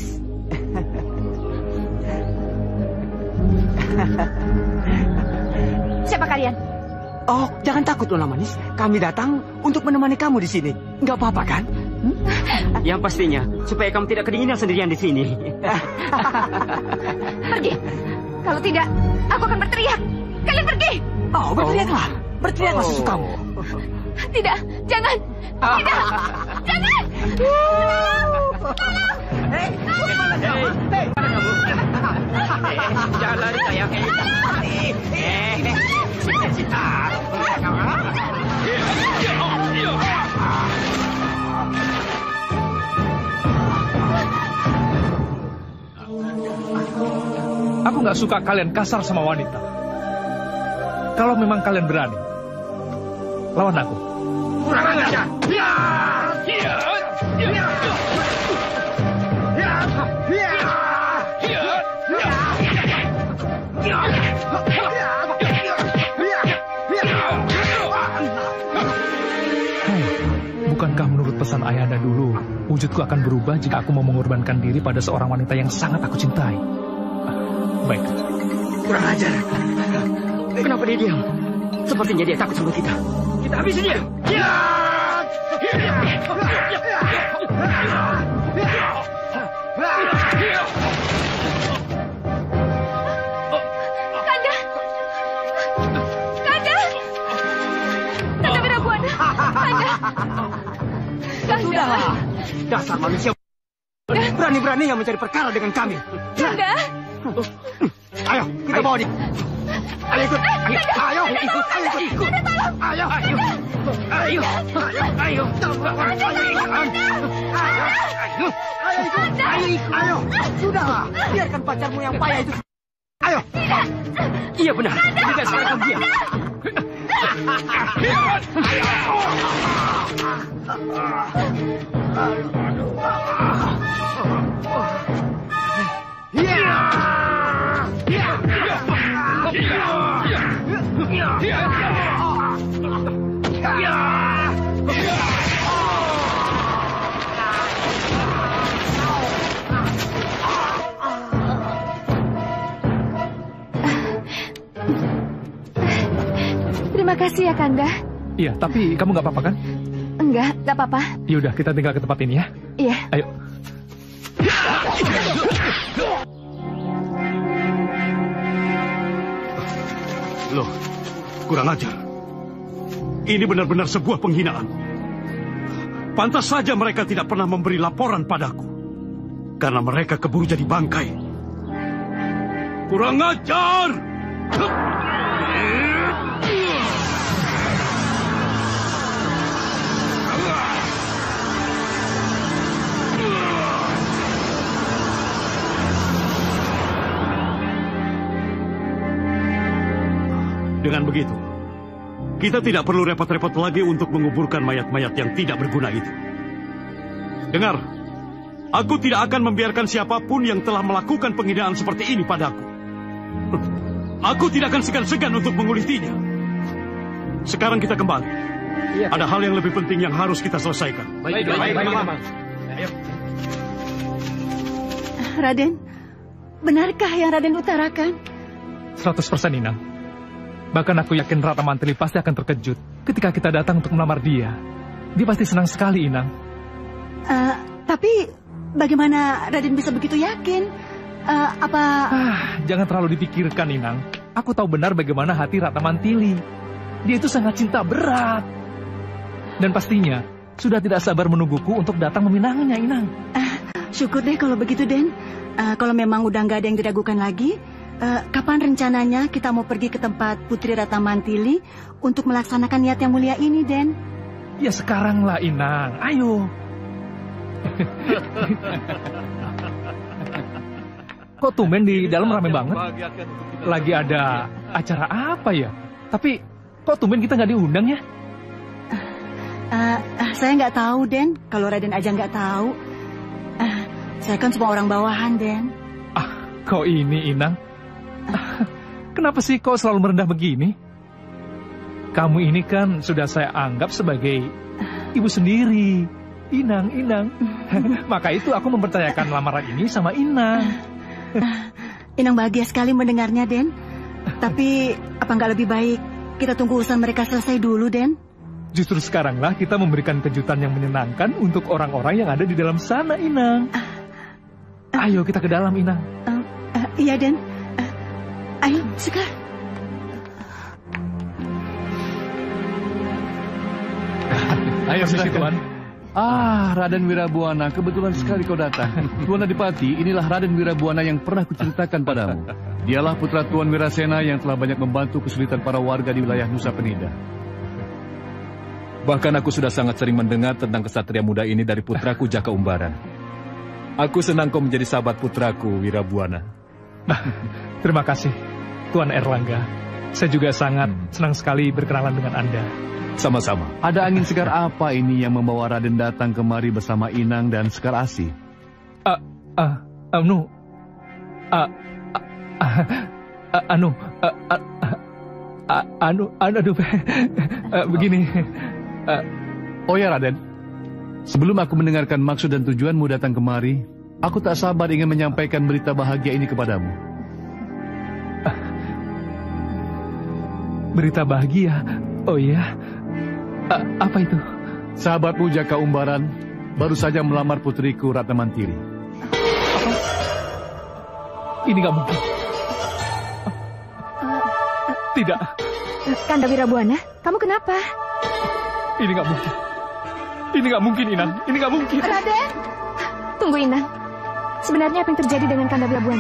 Siapa kalian? Oh, jangan takut Nona Manis. Kami datang untuk menemani kamu di sini. Nggak apa-apa kan? Hmm? Yang pastinya supaya kamu tidak kedinginan sendirian di sini. Pergi. Kalau tidak, aku akan berteriak. Kalian pergi. Oh, berteriaklah. Berteriaklah oh. sesukamu. Tidak, jangan. Tidak, jangan. Hei, mana kamu? Hei, mana kamu? Jangan lari sayang. Eh, cita-cita. Aku nggak suka kalian kasar sama wanita. Kalau memang kalian berani, lawan aku. Kurang ajar. Ya, ya, ya, ya. Bukankah menurut pesan Ayahanda dulu, wujudku akan berubah jika aku mau mengorbankan diri pada seorang wanita yang sangat aku cintai? Baik. Kurang ajar. Kenapa dia diam? Sepertinya dia takut sama kita. Kita habisi dia. Ya! Kanda! Kanda! Kanda Wirabuana! Kanda! Kanda! Sudahlah. Dasar manusia. Berani-beraninya mencari perkara dengan kami. Kanda! Ayo, kita bawa dia. Ayo ikut. Ayo, ayo ikut. Ayo ikut. Ayo, ayo. Ayo, ayo, ayo. Ayo, ayo ikut. Ayo ikut. Ayo. Sudahlah, biarkan pacarmu yang payah itu. Ayo. Iya benar. Kita serahkan dia. Terima kasih ya, Kanda. Iya, tapi kamu nggak apa-apa kan? Enggak, nggak apa-apa. Yaudah, kita tinggal ke tempat ini ya. Iya. Ayo. Loh, kurang ajar. Ini benar-benar sebuah penghinaan. Pantas saja mereka tidak pernah memberi laporan padaku. Karena mereka keburu jadi bangkai. Kurang ajar! Dengan begitu, kita tidak perlu repot-repot lagi untuk menguburkan mayat-mayat yang tidak berguna itu. Dengar, aku tidak akan membiarkan siapapun yang telah melakukan penghinaan seperti ini padaku. Aku tidak akan segan-segan untuk mengulitinya. Sekarang kita kembali. Iya. Ada hal yang lebih penting yang harus kita selesaikan. Baik, baik, baik, baik, baik. Raden, benarkah yang Raden utarakan? seratus persen Inang. Bahkan aku yakin Ratna Mantili pasti akan terkejut ketika kita datang untuk melamar dia. Dia pasti senang sekali, Inang. Uh, tapi bagaimana Raden bisa begitu yakin? Uh, apa... Ah, jangan terlalu dipikirkan, Inang. Aku tahu benar bagaimana hati Ratna Mantili. Dia itu sangat cinta berat. Dan pastinya sudah tidak sabar menungguku untuk datang meminangnya, Inang. Uh, syukur deh kalau begitu, Den. Uh, kalau memang udah nggak ada yang diragukan lagi... Uh, kapan rencananya kita mau pergi ke tempat Putri Ratna Mantili untuk melaksanakan niat yang mulia ini, Den? Ya sekarang lah, Inang. Ayo. Kok tumben di dalam rame banget? Lagi ada acara apa ya? Tapi kok tumben kita nggak diundang ya? Uh, uh, saya nggak tahu, Den. Kalau Raden aja nggak tahu. Uh, saya kan cuma orang bawahan, Den. Ah, kok ini, Inang? Kenapa sih kau selalu merendah begini? Kamu ini kan sudah saya anggap sebagai ibu sendiri. Inang, Inang. Maka itu aku mempercayakan lamaran ini sama Inang. Inang bahagia sekali mendengarnya, Den. Tapi apa nggak lebih baik kita tunggu urusan mereka selesai dulu, Den? Justru sekaranglah kita memberikan kejutan yang menyenangkan untuk orang-orang yang ada di dalam sana, Inang. Ayo kita ke dalam, Inang. Uh, uh, iya, Den. Ayo, Sekar. Ayo, sudah, Tuan. Ah, Raden Wirabuana, kebetulan sekali kau datang. Tuan Adipati, inilah Raden Wirabuana yang pernah kuceritakan padamu. Dialah putra Tuan Wirasena yang telah banyak membantu kesulitan para warga di wilayah Nusa Penida. Bahkan aku sudah sangat sering mendengar tentang kesatria muda ini dari putraku Jaka Umbaran. Aku senang kau menjadi sahabat putraku, Wirabuana. Terima kasih, Tuan Erlangga. Saya juga sangat senang sekali berkenalan dengan Anda. Sama-sama. Ada angin segar apa ini yang membawa Raden datang kemari bersama Inang dan Sekar Asi? Ah, ah, anu, ah, ah, anu, anu, anu, aduh, begini. Oh ya, Raden. Sebelum aku mendengarkan maksud dan tujuanmu datang kemari, aku tak sabar ingin menyampaikan berita bahagia ini kepadamu. Berita bahagia? Oh iya? A apa itu? Sahabatmu Jaka Umbaran baru saja melamar putriku Ratna Mantili. Apa? Ini gak mungkin. Tidak. Kanda Wirabuana, kamu kenapa? Ini gak mungkin. Ini gak mungkin, Inang. Ini gak mungkin. Raden! Tunggu, Inang. Sebenarnya apa yang terjadi dengan Kanda Wirabuana?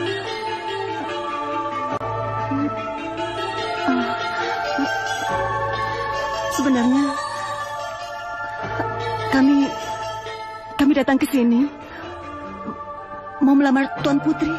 Sebenarnya kami kami datang ke sini mau melamar Tuan Putri.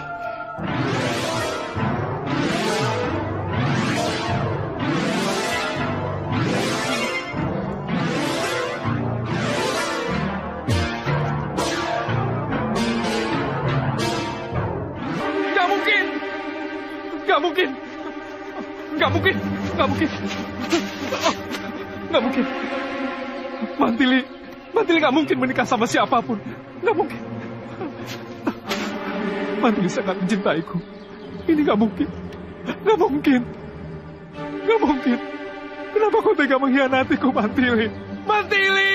Gak mungkin, gak mungkin, gak mungkin, gak mungkin. Nggak mungkin. Mantili, Mantili nggak mungkin menikah sama siapapun. Nggak mungkin. Mantili sangat mencintaiku. Ini nggak mungkin. Nggak mungkin. Nggak mungkin. Kenapa kau tega mengkhianatiku, Mantili? Mantili!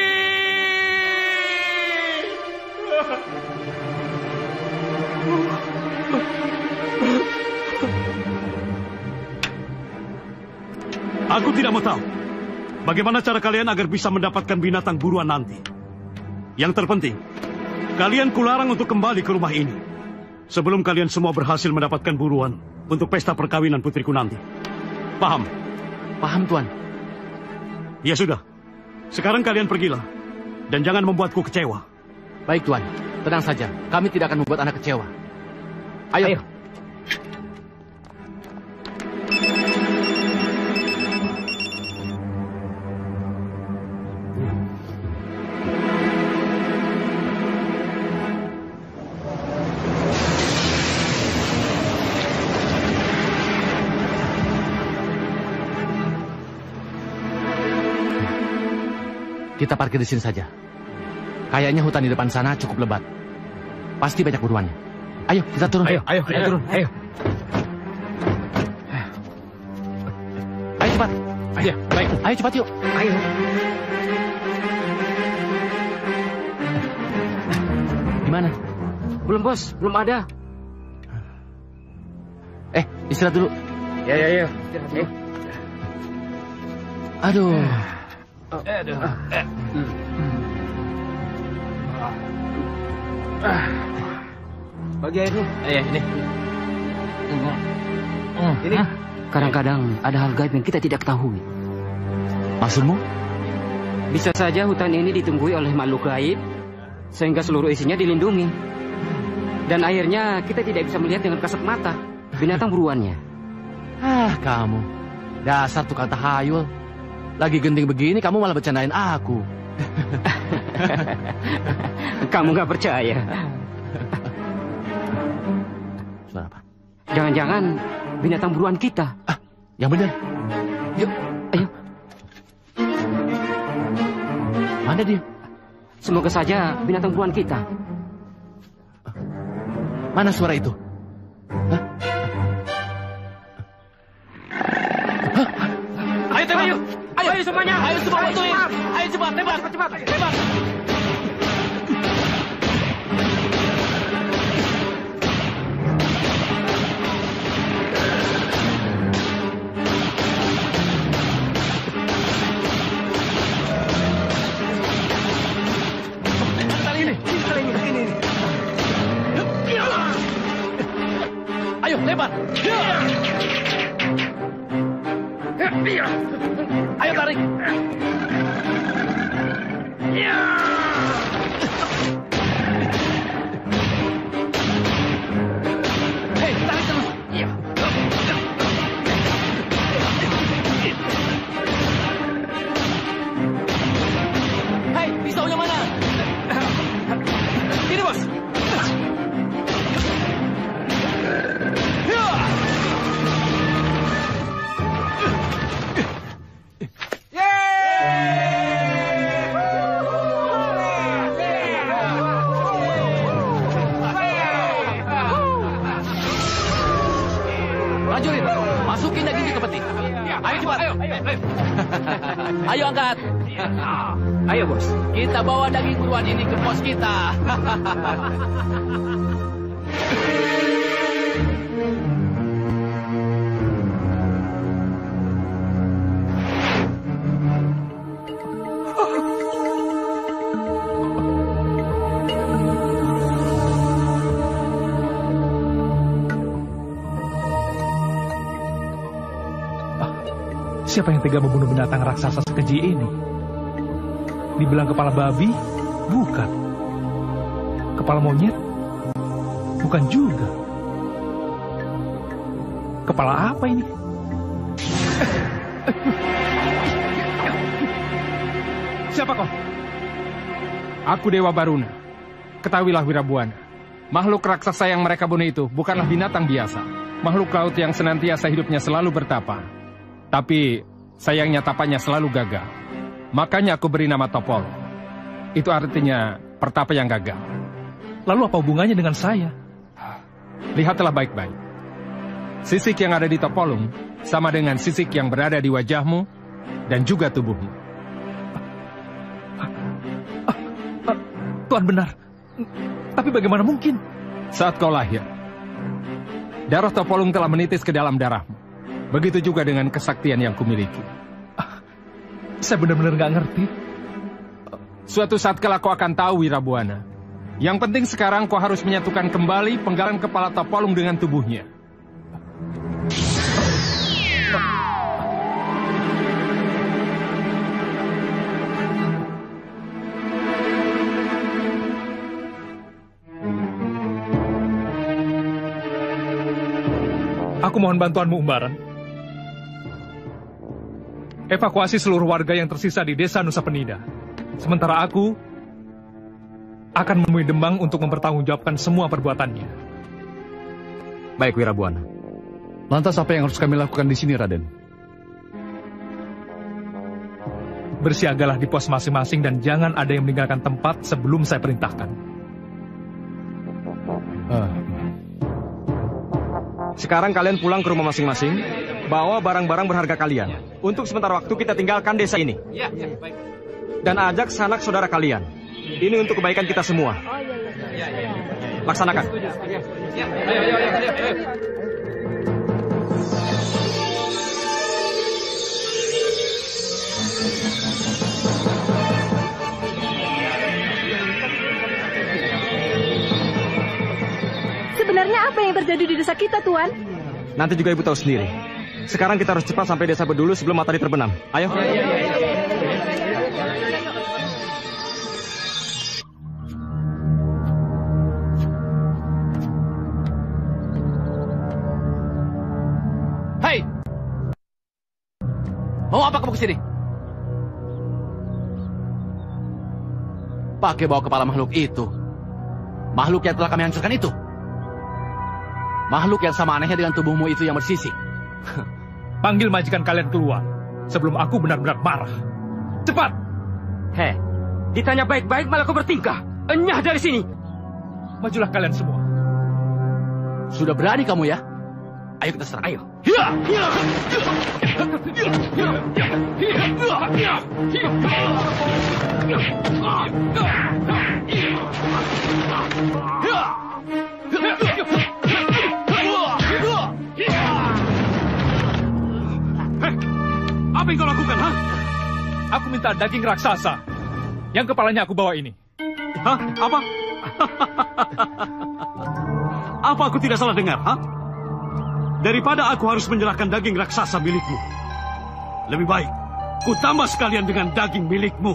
Aku tidak mau tahu bagaimana cara kalian agar bisa mendapatkan binatang buruan nanti. Yang terpenting, kalian kularang untuk kembali ke rumah ini sebelum kalian semua berhasil mendapatkan buruan untuk pesta perkawinan putriku nanti. Paham? Paham, Tuan. Ya sudah. Sekarang kalian pergilah. Dan jangan membuatku kecewa. Baik, Tuan. Tenang saja. Kami tidak akan membuat anak kecewa. Ayo. Ayo. Kita parkir di sini saja. Kayaknya hutan di depan sana cukup lebat. Pasti banyak buruannya. Ayo, kita turun. Ayo, ayo, kita turun. Ayo. Ayo cepat. Ayo, baik. Ayo cepat yuk. Ayo. Gimana? Belum, Bos. Belum ada. Eh, istirahat dulu. Ya, ya, ya. Eh. Aduh. Oh. Aduh. Eh. Bagi air nih. Eh, ini. Ini. Kadang-kadang ada hal gaib yang kita tidak ketahui. Maksudmu? Bisa saja hutan ini ditunggui oleh makhluk gaib, sehingga seluruh isinya dilindungi. Dan akhirnya kita tidak bisa melihat dengan kasat mata binatang buruannya. Ah, kamu. Dasar tukang tahayul. Lagi genting begini, kamu malah bercandain aku. Kamu nggak percaya? Suara apa? Jangan-jangan binatang buruan kita. Ah, yang benar. Yuk, ayo. Mana dia? Semoga saja binatang buruan kita. Mana suara itu? Hah? Hah? Ayo tembak! Ayo, ayo, ayo semuanya! Ayo semua bantuin! Ayo cepat, tembak! Cepat, tembak! Ayo, lebar. Ayo tarik. Hei, tarik terus. Hei, pisaunya mana? Ini, Bos. Prajurit, masukin daging ke peti. Ayo cepat. Ayo, ayo, ayo. Ayo angkat. Ayo, Bos. Kita bawa daging buruan ini ke pos kita. Siapa yang tega membunuh binatang raksasa sekeji ini? Dibilang kepala babi? Bukan. Kepala monyet? Bukan juga. Kepala apa ini? Siapa kau? Aku Dewa Baruna. Ketahuilah Wirabuana. Makhluk raksasa yang mereka bunuh itu bukanlah binatang biasa. Makhluk laut yang senantiasa hidupnya selalu bertapa. Tapi sayangnya tapanya selalu gagal. Makanya aku beri nama Topol. Itu artinya pertapa yang gagal. Lalu apa hubungannya dengan saya? Lihatlah baik-baik. Sisik yang ada di Topolung sama dengan sisik yang berada di wajahmu dan juga tubuhmu. Tuan benar. Tapi bagaimana mungkin? Saat kau lahir, darah Topolung telah menitis ke dalam darahmu. Begitu juga dengan kesaktian yang kumiliki. Saya benar-benar nggak ngerti. Suatu saat kelak kau akan tahu, Wirabuana. Yang penting sekarang kau harus menyatukan kembali penggalan kepala Topolung dengan tubuhnya. Aku mohon bantuanmu, Umbaran. Evakuasi seluruh warga yang tersisa di desa Nusa Penida. Sementara aku akan menemui Demang untuk mempertanggungjawabkan semua perbuatannya. Baik, Wirabuana. Lantas apa yang harus kami lakukan di sini, Raden? Bersiagalah di pos masing-masing dan jangan ada yang meninggalkan tempat sebelum saya perintahkan. Uh. Sekarang kalian pulang ke rumah masing-masing, bawa barang-barang berharga kalian. Untuk sementara waktu kita tinggalkan desa ini. Ya, ya, baik. Dan ajak sanak saudara kalian. Ini untuk kebaikan kita semua. Laksanakan. Ayo, ayo, ayo, ayo, ayo. Sebenarnya apa yang terjadi di desa kita, Tuan? Nanti juga Ibu tahu sendiri. Sekarang kita harus cepat sampai desa Bedulu sebelum matahari terbenam. Ayo. Ya, ya, ya, ya. Hei! Mau apa kamu kesini? Pakai bawa kepala makhluk itu. Makhluk yang telah kami hancurkan itu. Makhluk yang sama anehnya dengan tubuhmu itu yang bersisik. Panggil majikan kalian keluar sebelum aku benar-benar marah. Cepat! Heh, ditanya baik-baik malah kau bertingkah. Enyah dari sini. Majulah kalian semua. Sudah berani kamu ya? Ayo kita serang. Ayo. Apa yang kau lakukan, ha? Aku minta daging raksasa. Yang kepalanya aku bawa ini. Hah? Apa? Apa aku tidak salah dengar, ha? Daripada aku harus menyerahkan daging raksasa milikmu, lebih baik ku tambah sekalian dengan daging milikmu.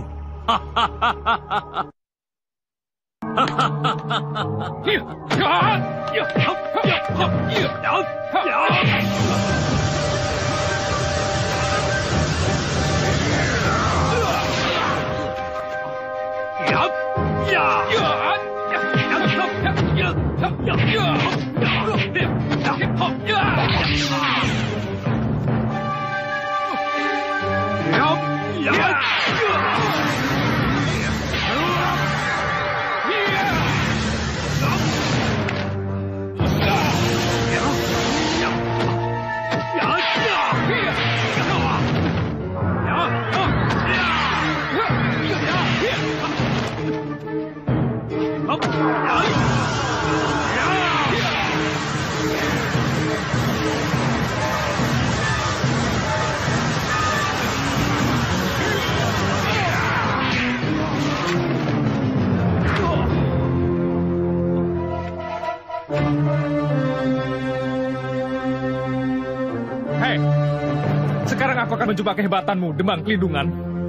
Hei, sekarang aku akan mencoba kehebatanmu, Demang Kelindungan.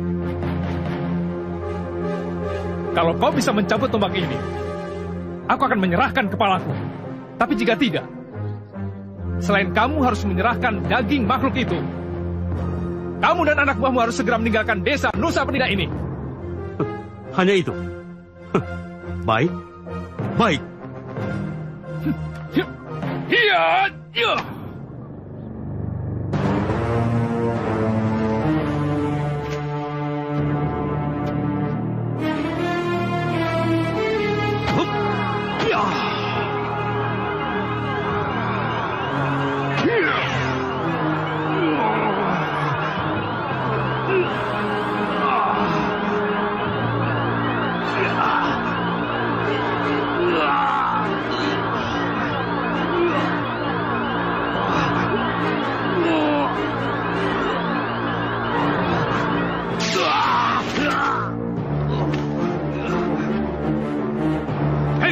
Kalau kau bisa mencabut tombak ini, aku akan menyerahkan kepalaku. Tapi jika tidak, selain kamu harus menyerahkan daging makhluk itu, kamu dan anak buahmu harus segera meninggalkan desa Nusa Penida ini. Hanya itu? Baik, baik. Iya, iya.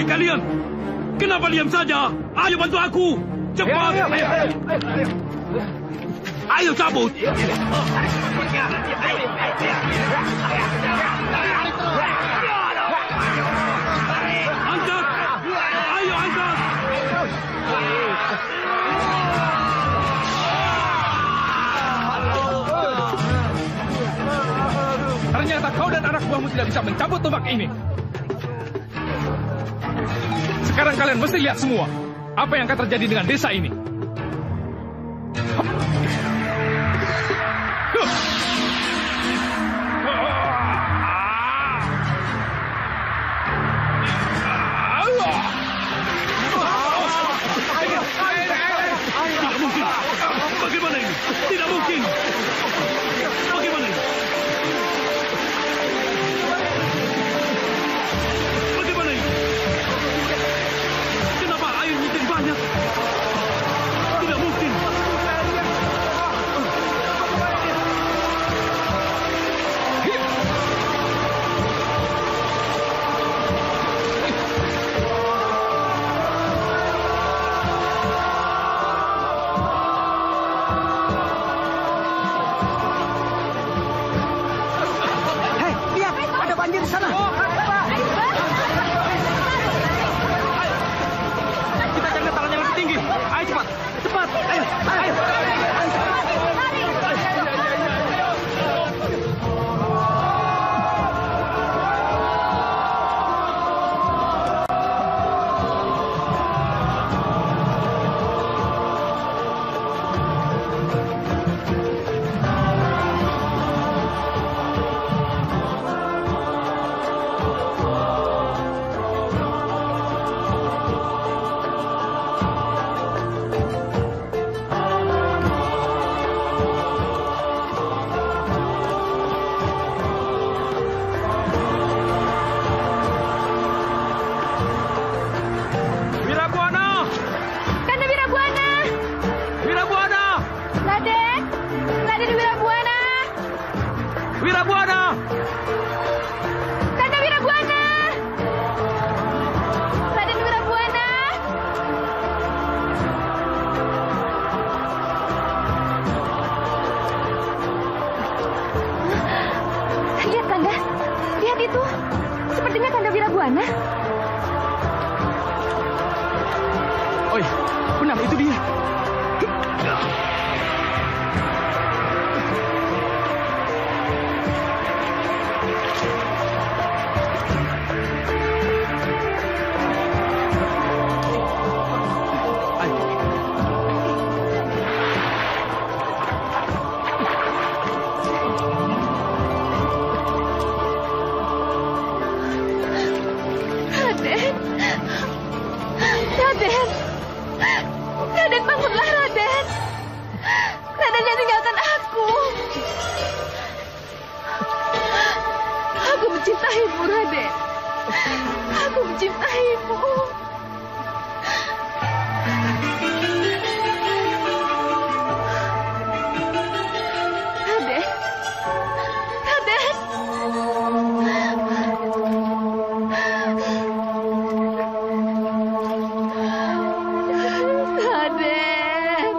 Hei kalian, kenapa diam saja? Ayo bantu aku, cepat! Ayo, ayo, ayo, ayo. Ayo cabut! Angkat! Ayo angkat! Ternyata kau dan anak buahmu tidak bisa mencabut tombak ini. Sekarang kalian mesti lihat semua apa yang akan terjadi dengan desa ini. Tidak mungkin. Bagaimana ini? Tidak mungkin. Bagaimana ini? Bagaimana ini? Kenapa air mungkin banyak? Tidak mungkin. Banjir di sana. Kita jangan tangan yang lebih tinggi. Ayo cepat, cepat. Ayo, ayo. Oh iya, benar itu dia. mencintaimu, Raden. Aku mencintaimu. Raden. Raden. Raden.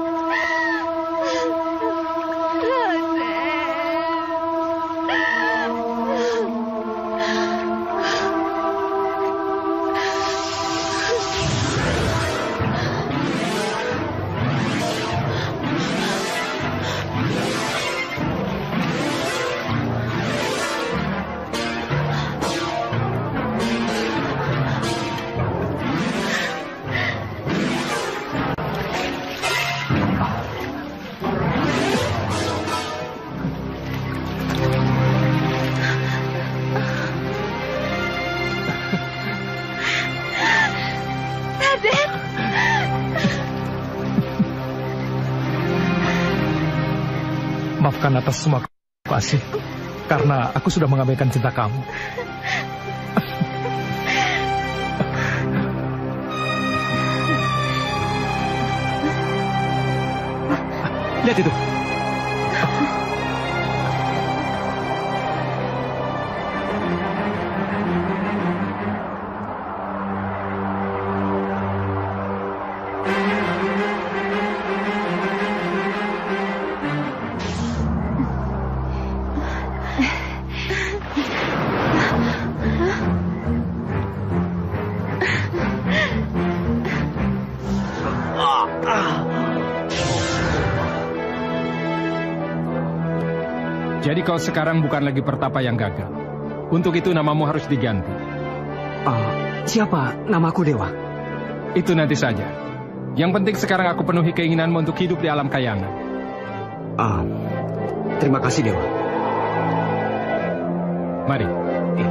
Maafkan atas semua kasih, karena aku sudah mengabaikan cinta kamu. Lihat itu. Jadi kau sekarang bukan lagi pertapa yang gagal. Untuk itu namamu harus diganti. Uh, siapa namaku, Dewa? Itu nanti saja. Yang penting sekarang aku penuhi keinginanmu untuk hidup di alam kayangan. Ah, terima kasih, Dewa. Mari. Iya.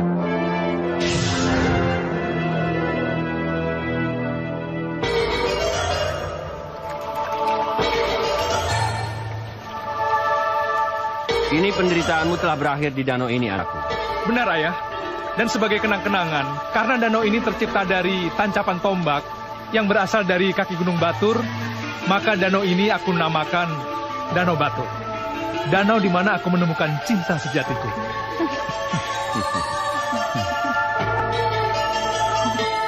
Kini penderitaanmu telah berakhir di danau ini, anakku. Benar, Ayah. Dan sebagai kenang-kenangan, karena danau ini tercipta dari tancapan tombak yang berasal dari kaki Gunung Batur, maka danau ini aku namakan Danau Batur. Danau di mana aku menemukan cinta sejatiku.